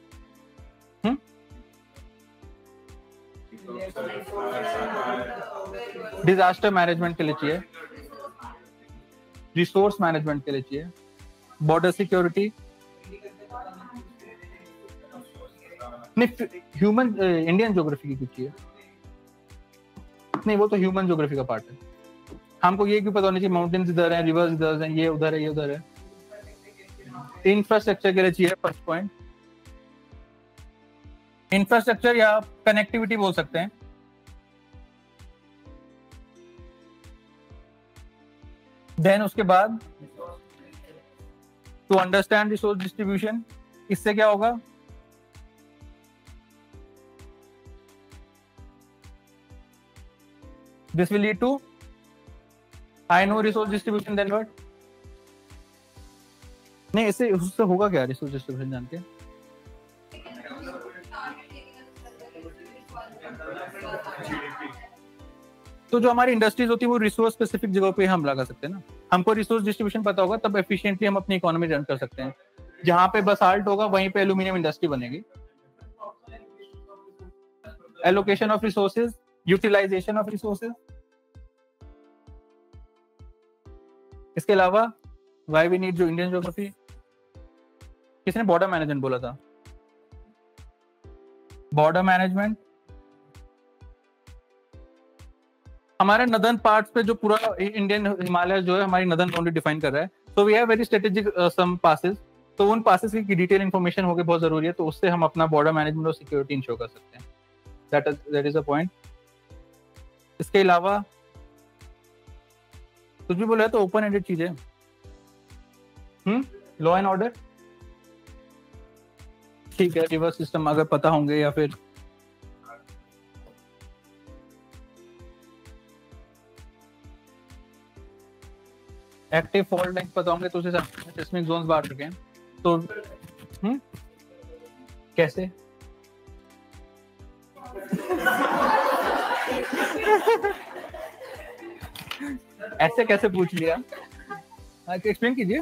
Disaster management के लिए चाहिए, रिसोर्स मैनेजमेंट के लिए चाहिए, बॉर्डर सिक्योरिटी, नहीं ह्यूमन इंडियन ज्योग्राफी की कुछ चाहिए नहीं, वो तो ह्यूमन ज्योग्राफी का पार्ट है। हमको ये क्यों पता होना चाहिए माउंटेन्स इधर है, रिवर्स इधर है, ये उधर है, ये उधर है। इंफ्रास्ट्रक्चर के लिए चाहिए फर्स्ट पॉइंट, इंफ्रास्ट्रक्चर या कनेक्टिविटी बोल सकते हैं। देन उसके बाद टू अंडरस्टैंड रिसोर्स डिस्ट्रीब्यूशन, इससे क्या होगा? This will lead to I know resource distribution, then what? नहीं, इससे उससे होगा क्या रिसोर्स डिस्ट्रीब्यूशन जान के? तो जो हमारी इंडस्ट्रीज होती है वो रिसोर्स स्पेसिफिक जगह पे हम लगा सकते हैं ना। हमको रिसोर्स डिस्ट्रीब्यूशन पता होगा तब एफिशिएंटली हम अपनी इकोनॉमी रन कर सकते हैं। जहां पे बसाल्ट होगा वहीं पे एल्यूमिनियम इंडस्ट्री बनेगी। Allocation of resources, utilisation of resources. इसके अलावा व्हाई वी नीड जो इंडियन ज्योग्राफी, किसने बॉर्डर मैनेजमेंट बोला था? बॉर्डर मैनेजमेंट हमारे नदर्न पार्ट्स पे जो पूरा इंडियन हिमालय जो है हमारी नदर्न बाउंड्री डिफाइन कर रहा है। तो we have very strategic some passes, तो उन पासेस की डिटेल इंफॉर्मेशन होगी बहुत जरूरी है, तो उससे हम अपना बॉर्डर मैनेजमेंट और सिक्योरिटी इंश्योर कर सकते हैं। That is a point. इसके अलावा कुछ भी बोला है तो ओपन एंडेड चीज है। लॉ एंड ऑर्डर, ठीक है, रिवर्स सिस्टम अगर पता होंगे या फिर एक्टिव फॉल्ट लाइन पता होंगे तो उसे सिस्मिक जोन्स बांट रखे हैं। तो कैसे ऐसे कैसे पूछ लिया? एक्सप्लेन कीजिए।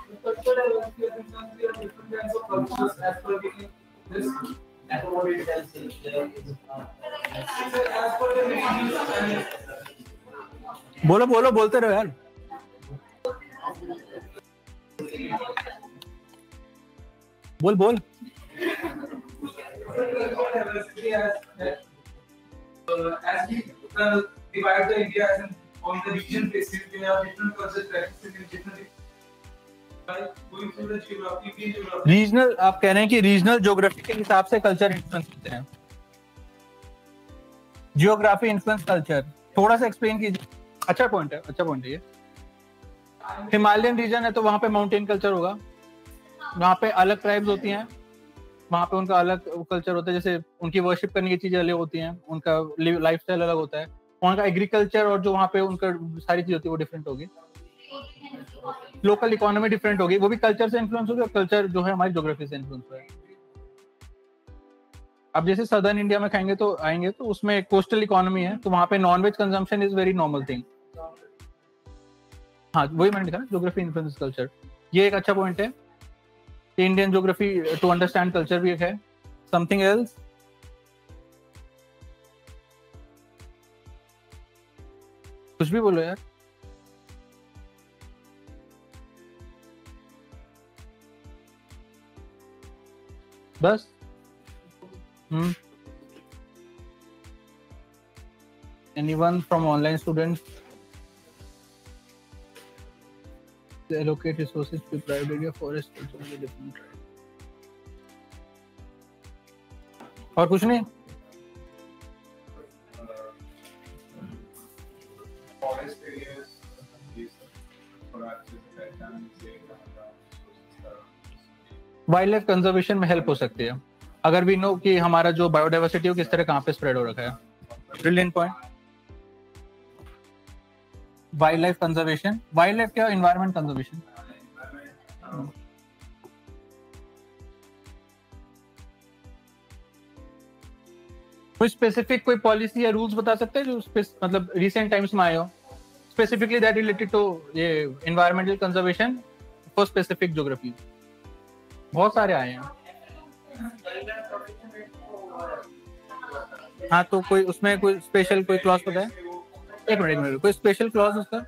बोलो बोलो, बोलते रहो यार। बोल बोल। As we divide the India as in on the region basis, we have different cultural practices in different. Going through the geography, regional, आप कह रहे हैं कि रीजनल ज्योग्राफी के हिसाब से कल्चर इन्फ्लुएंस होते हैं। जियोग्राफी इन्फ्लुएंस कल्चर, थोड़ा सा एक्सप्लेन कीजिए। अच्छा पॉइंट है, अच्छा पॉइंट है ये। हिमालयन रीजन है तो वहां पे माउंटेन कल्चर होगा, वहां पे अलग ट्राइब्स होती हैं, वहां पे उनका अलग कल्चर होता है, जैसे उनकी वर्शिप करने की चीजें अलग होती हैं, उनका लाइफस्टाइल अलग होता है, वहाँ का एग्रीकल्चर और जो वहाँ पे उनका सारी चीज होती है वो डिफरेंट होगी, लोकल इकोनॉमी डिफरेंट होगी, वो भी कल्चर से इन्फ्लुएंस होगी और कल्चर जो है हमारी ज्योग्राफी से इन्फ्लुएंस हुआ है। अब जैसे सदर्न इंडिया में खाएंगे तो आएंगे तो उसमें कोस्टल इकोनॉमी है, तो वहाँ पे non veg consumption is very normal thing. हाँ वही मैंने लिखा ना, ज्योग्राफी इन्फ्लुएंस कल्चर, ये एक अच्छा पॉइंट है। Indian geography to understand culture भी एक है। Something else? कुछ भी बोलो यार। बस anyone from online students? They allocate resources to private area, forest, different. और कुछ नहीं? forest areas, wildlife conservation में हेल्प हो सकती है अगर वी नो कि हमारा जो बायोडाइवर्सिटी है किस तरह कहाँ पे स्प्रेड हो रखा है। Brilliant point. Wildlife conservation, wildlife क्या, एनवायरनमेंट कंजर्वेशन। कोई स्पेसिफिक कोई पॉलिसी या रूल्स बता सकते हैं जो मतलब रिसेंट टाइम्स में आए हो, स्पेसिफिकली दैट रिलेटेड टू ये environmental conservation for specific geography? बहुत सारे आए हैं। हाँ तो कोई उसमें कोई स्पेशल कोई क्लॉज पता है? एक मिनट, कोई स्पेशल क्लॉज उसका?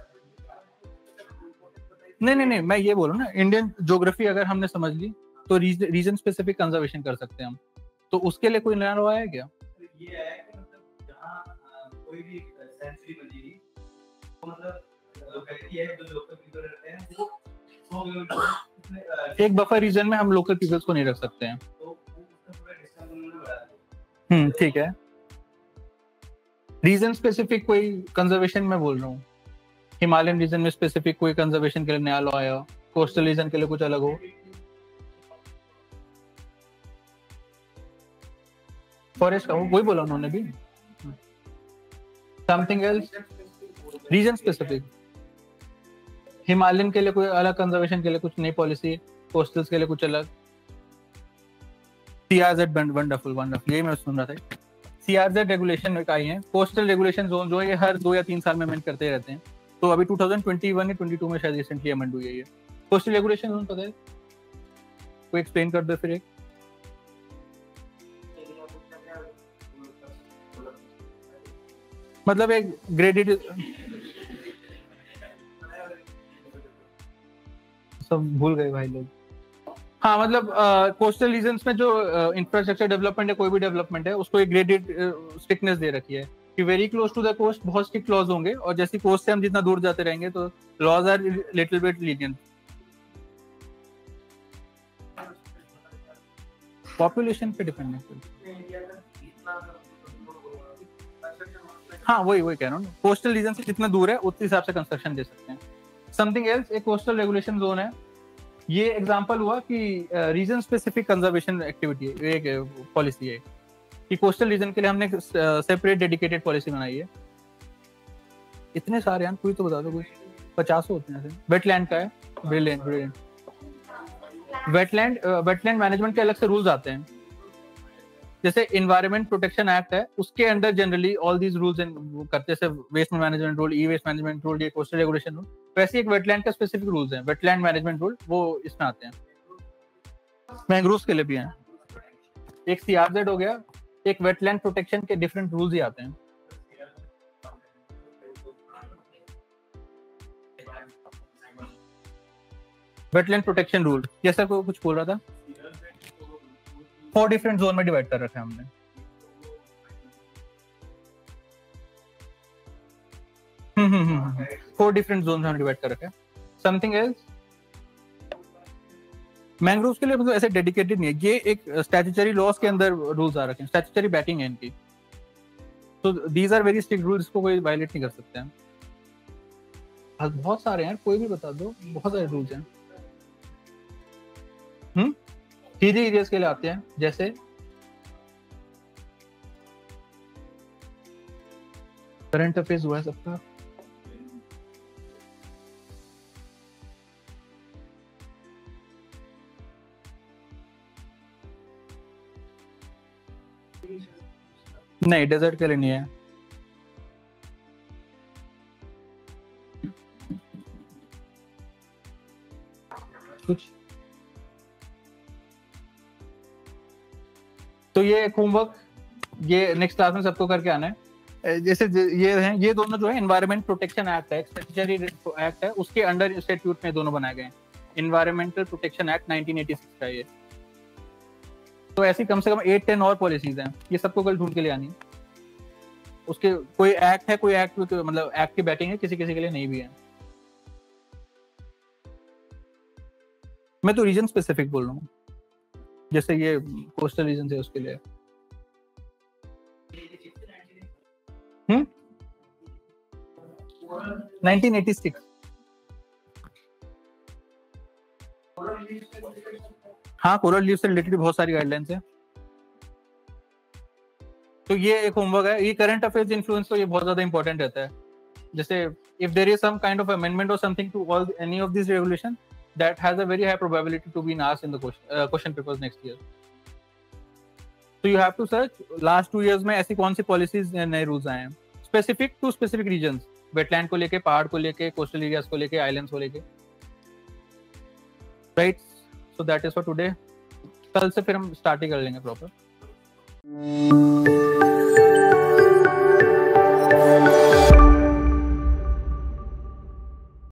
नहीं, मैं ये बोलूँ ना, इंडियन ज्योग्राफी अगर हमने समझ ली तो रीजन स्पेसिफिक कंजर्वेशन कर सकते हैं हम, तो उसके लिए कोई नया लॉ है क्या? ये है कि मतलब जहाँ कोई भी सेंचुरी बनेगी तो मतलब लोकेलिटी है जो लोकल पीपल रहते हैं वो एक बफर रीजन में हम लोकल पीपल्स को नहीं रख सकते हैं। ठीक है। रीजन स्पेसिफिक कोई कंजर्वेशन में बोल रहा हूँ, हिमालयन रीजन में स्पेसिफिक कोई कंजर्वेशन के लिए नया लॉ आया, कोस्टल रीजन के लिए कुछ अलग हो। फॉरेस्ट का वही बोला उन्होंने भी। Something else? Region specific, Himalayan के लिए कोई अलग कंजर्वेशन के लिए कुछ नई पॉलिसी, कोस्टल्स के लिए कुछ अलग। सीआरजेड, वंडरफुल वंडरफुल, ये मैं सुन रहा था। सीआरजेड रेगुलेशन में आई है, कोस्टल रेगुलेशन जोन जो है हर 2 या 3 साल में अमेंड करते रहते हैं, तो अभी 2021 या 22 में शायद रिसेंटली अमेंड हुई है ये कोस्टल रेगुलेशन जोन। पता है कोई एक्सप्लेन कर दो फिर। एक मतलब एक ग्रेडेड, सब भूल गए भाई लोग। हाँ मतलब कोस्टल रीजन्स में जो इंफ्रास्ट्रक्चर डेवलपमेंट है, कोई भी डेवलपमेंट है, उसको एक ग्रेडेड स्ट्रिक्टनेस दे रखी है कि very close to the coast बहुत स्ट्रिक्ट लॉज होंगे, और जैसे कोस्ट से हम जितना दूर जाते रहेंगे तो laws are little bit lenient. Population पे डिपेंड है। हाँ वही कह रहा हूँ, कोस्टल रीजन से जितना दूर है उतने हिसाब से कंस्ट्रक्शन दे सकते हैं। समथिंग एल्स, एक कोस्टल रेगुलेशन जोन है, ये एग्जांपल हुआ कि रीजन स्पेसिफिक कंजर्वेशन एक्टिविटी है, एक पॉलिसी है कि कोस्टल रीजन के लिए हमने सेपरेट डेडिकेटेड पॉलिसी बनाई है। इतने सारे हैं, कोई तो बता दो, कुछ 50 होते हैं। वेटलैंड का है, ब्रिलियंट ब्रिलियंट। वेटलैंड मैनेजमेंट के अलग से रूल्स आते हैं, जैसे एनवायरनमेंट प्रोटेक्शन एक्ट है, उसके under generally all these rules करते हैं, waste management rule, e waste management rule, ये कोस्टल रेगुलेशन रूल। वैसे एक वेटलैंड का स्पेसिफिक रूल्स हैं, वेटलैंड मैनेजमेंट रूल, वो इसमें आते हैं। मैंग्रोव्स के लिए भी हैं, एक सीआरजेड हो गया, एक वेटलैंड प्रोटेक्शन के डिफरेंट रूल्स ही आते हैं। वेटलैंड प्रोटेक्शन रूल, जैसा कोई कुछ बोल रहा था। 4 डिफरेंट जोन में डिवाइड कर रखा है हमने। हम्म 4 डिफरेंट जोन में डिवाइड कर रखा है। समथिंग एल्स, मैंग्रोव्स के लिए मतलब ऐसे डेडिकेटेड नहीं है, ये एक स्टैट्यूटरी लॉस के अंदर रूल्स आ रखे हैं, स्टैट्यूटरी बैटिंग है इनकी, तो these are very strict rules, को कोई वायलेट नहीं कर सकते हैं। बहुत सारे हैं, कोई भी बता दो, बहुत सारे रूल्स हैं। हीरी एरियाज के लिए आते हैं, जैसे करंट अफेयर्स हुआ है सबका, नहीं डेजर्ट के लिए नहीं है। कुछ तो ये होमवर्क ये नेक्स्ट क्लास में सबको करके आना है। जैसे ये हैं, ये दोनों जो है एनवायरमेंट प्रोटेक्शन एक्ट है, स्टैट्यूटरी एक्ट है, उसके अंडर इंस्टीट्यूट में दोनों बनाए गए हैं। एनवायरमेंटल प्रोटेक्शन एक्ट 1986 का ये। तो ऐसी कम से कम 8-10 और पॉलिसीज हैं, ये सबको कल ढूंढ के ले आनी है। उसके कोई एक्ट है, कोई एक्ट मतलब एक्ट की बैटिंग है, किसी किसी के लिए नहीं भी है। मैं तो रीजन स्पेसिफिक बोल रहा हूँ, जैसे ये कोस्टल रीजन है उसके लिए। 1986 हाँ, कोरल लीफ से रिलेटेड बहुत सारी गाइडलाइंस है। तो ये एक होमवर्क है। ये करंट अफेयर्स इन्फ्लुएंस तो ये बहुत ज्यादा इंपॉर्टेंट रहता है। जैसे if there is some kind of amendment और something to all any of this regulation, that has a very high probability to be asked in the question papers next year. So you have to search last 2 years में ऐसी कौन सी पॉलिसीज नए रूल्स आए हैं specific to specific regions, wetland को लेके, पहाड़ को लेके, कोस्टल एरियाज को लेके, आइलैंड्स को लेके, right. So that is for today. कल से फिर हम स्टार्ट ही कर लेंगे प्रॉपर।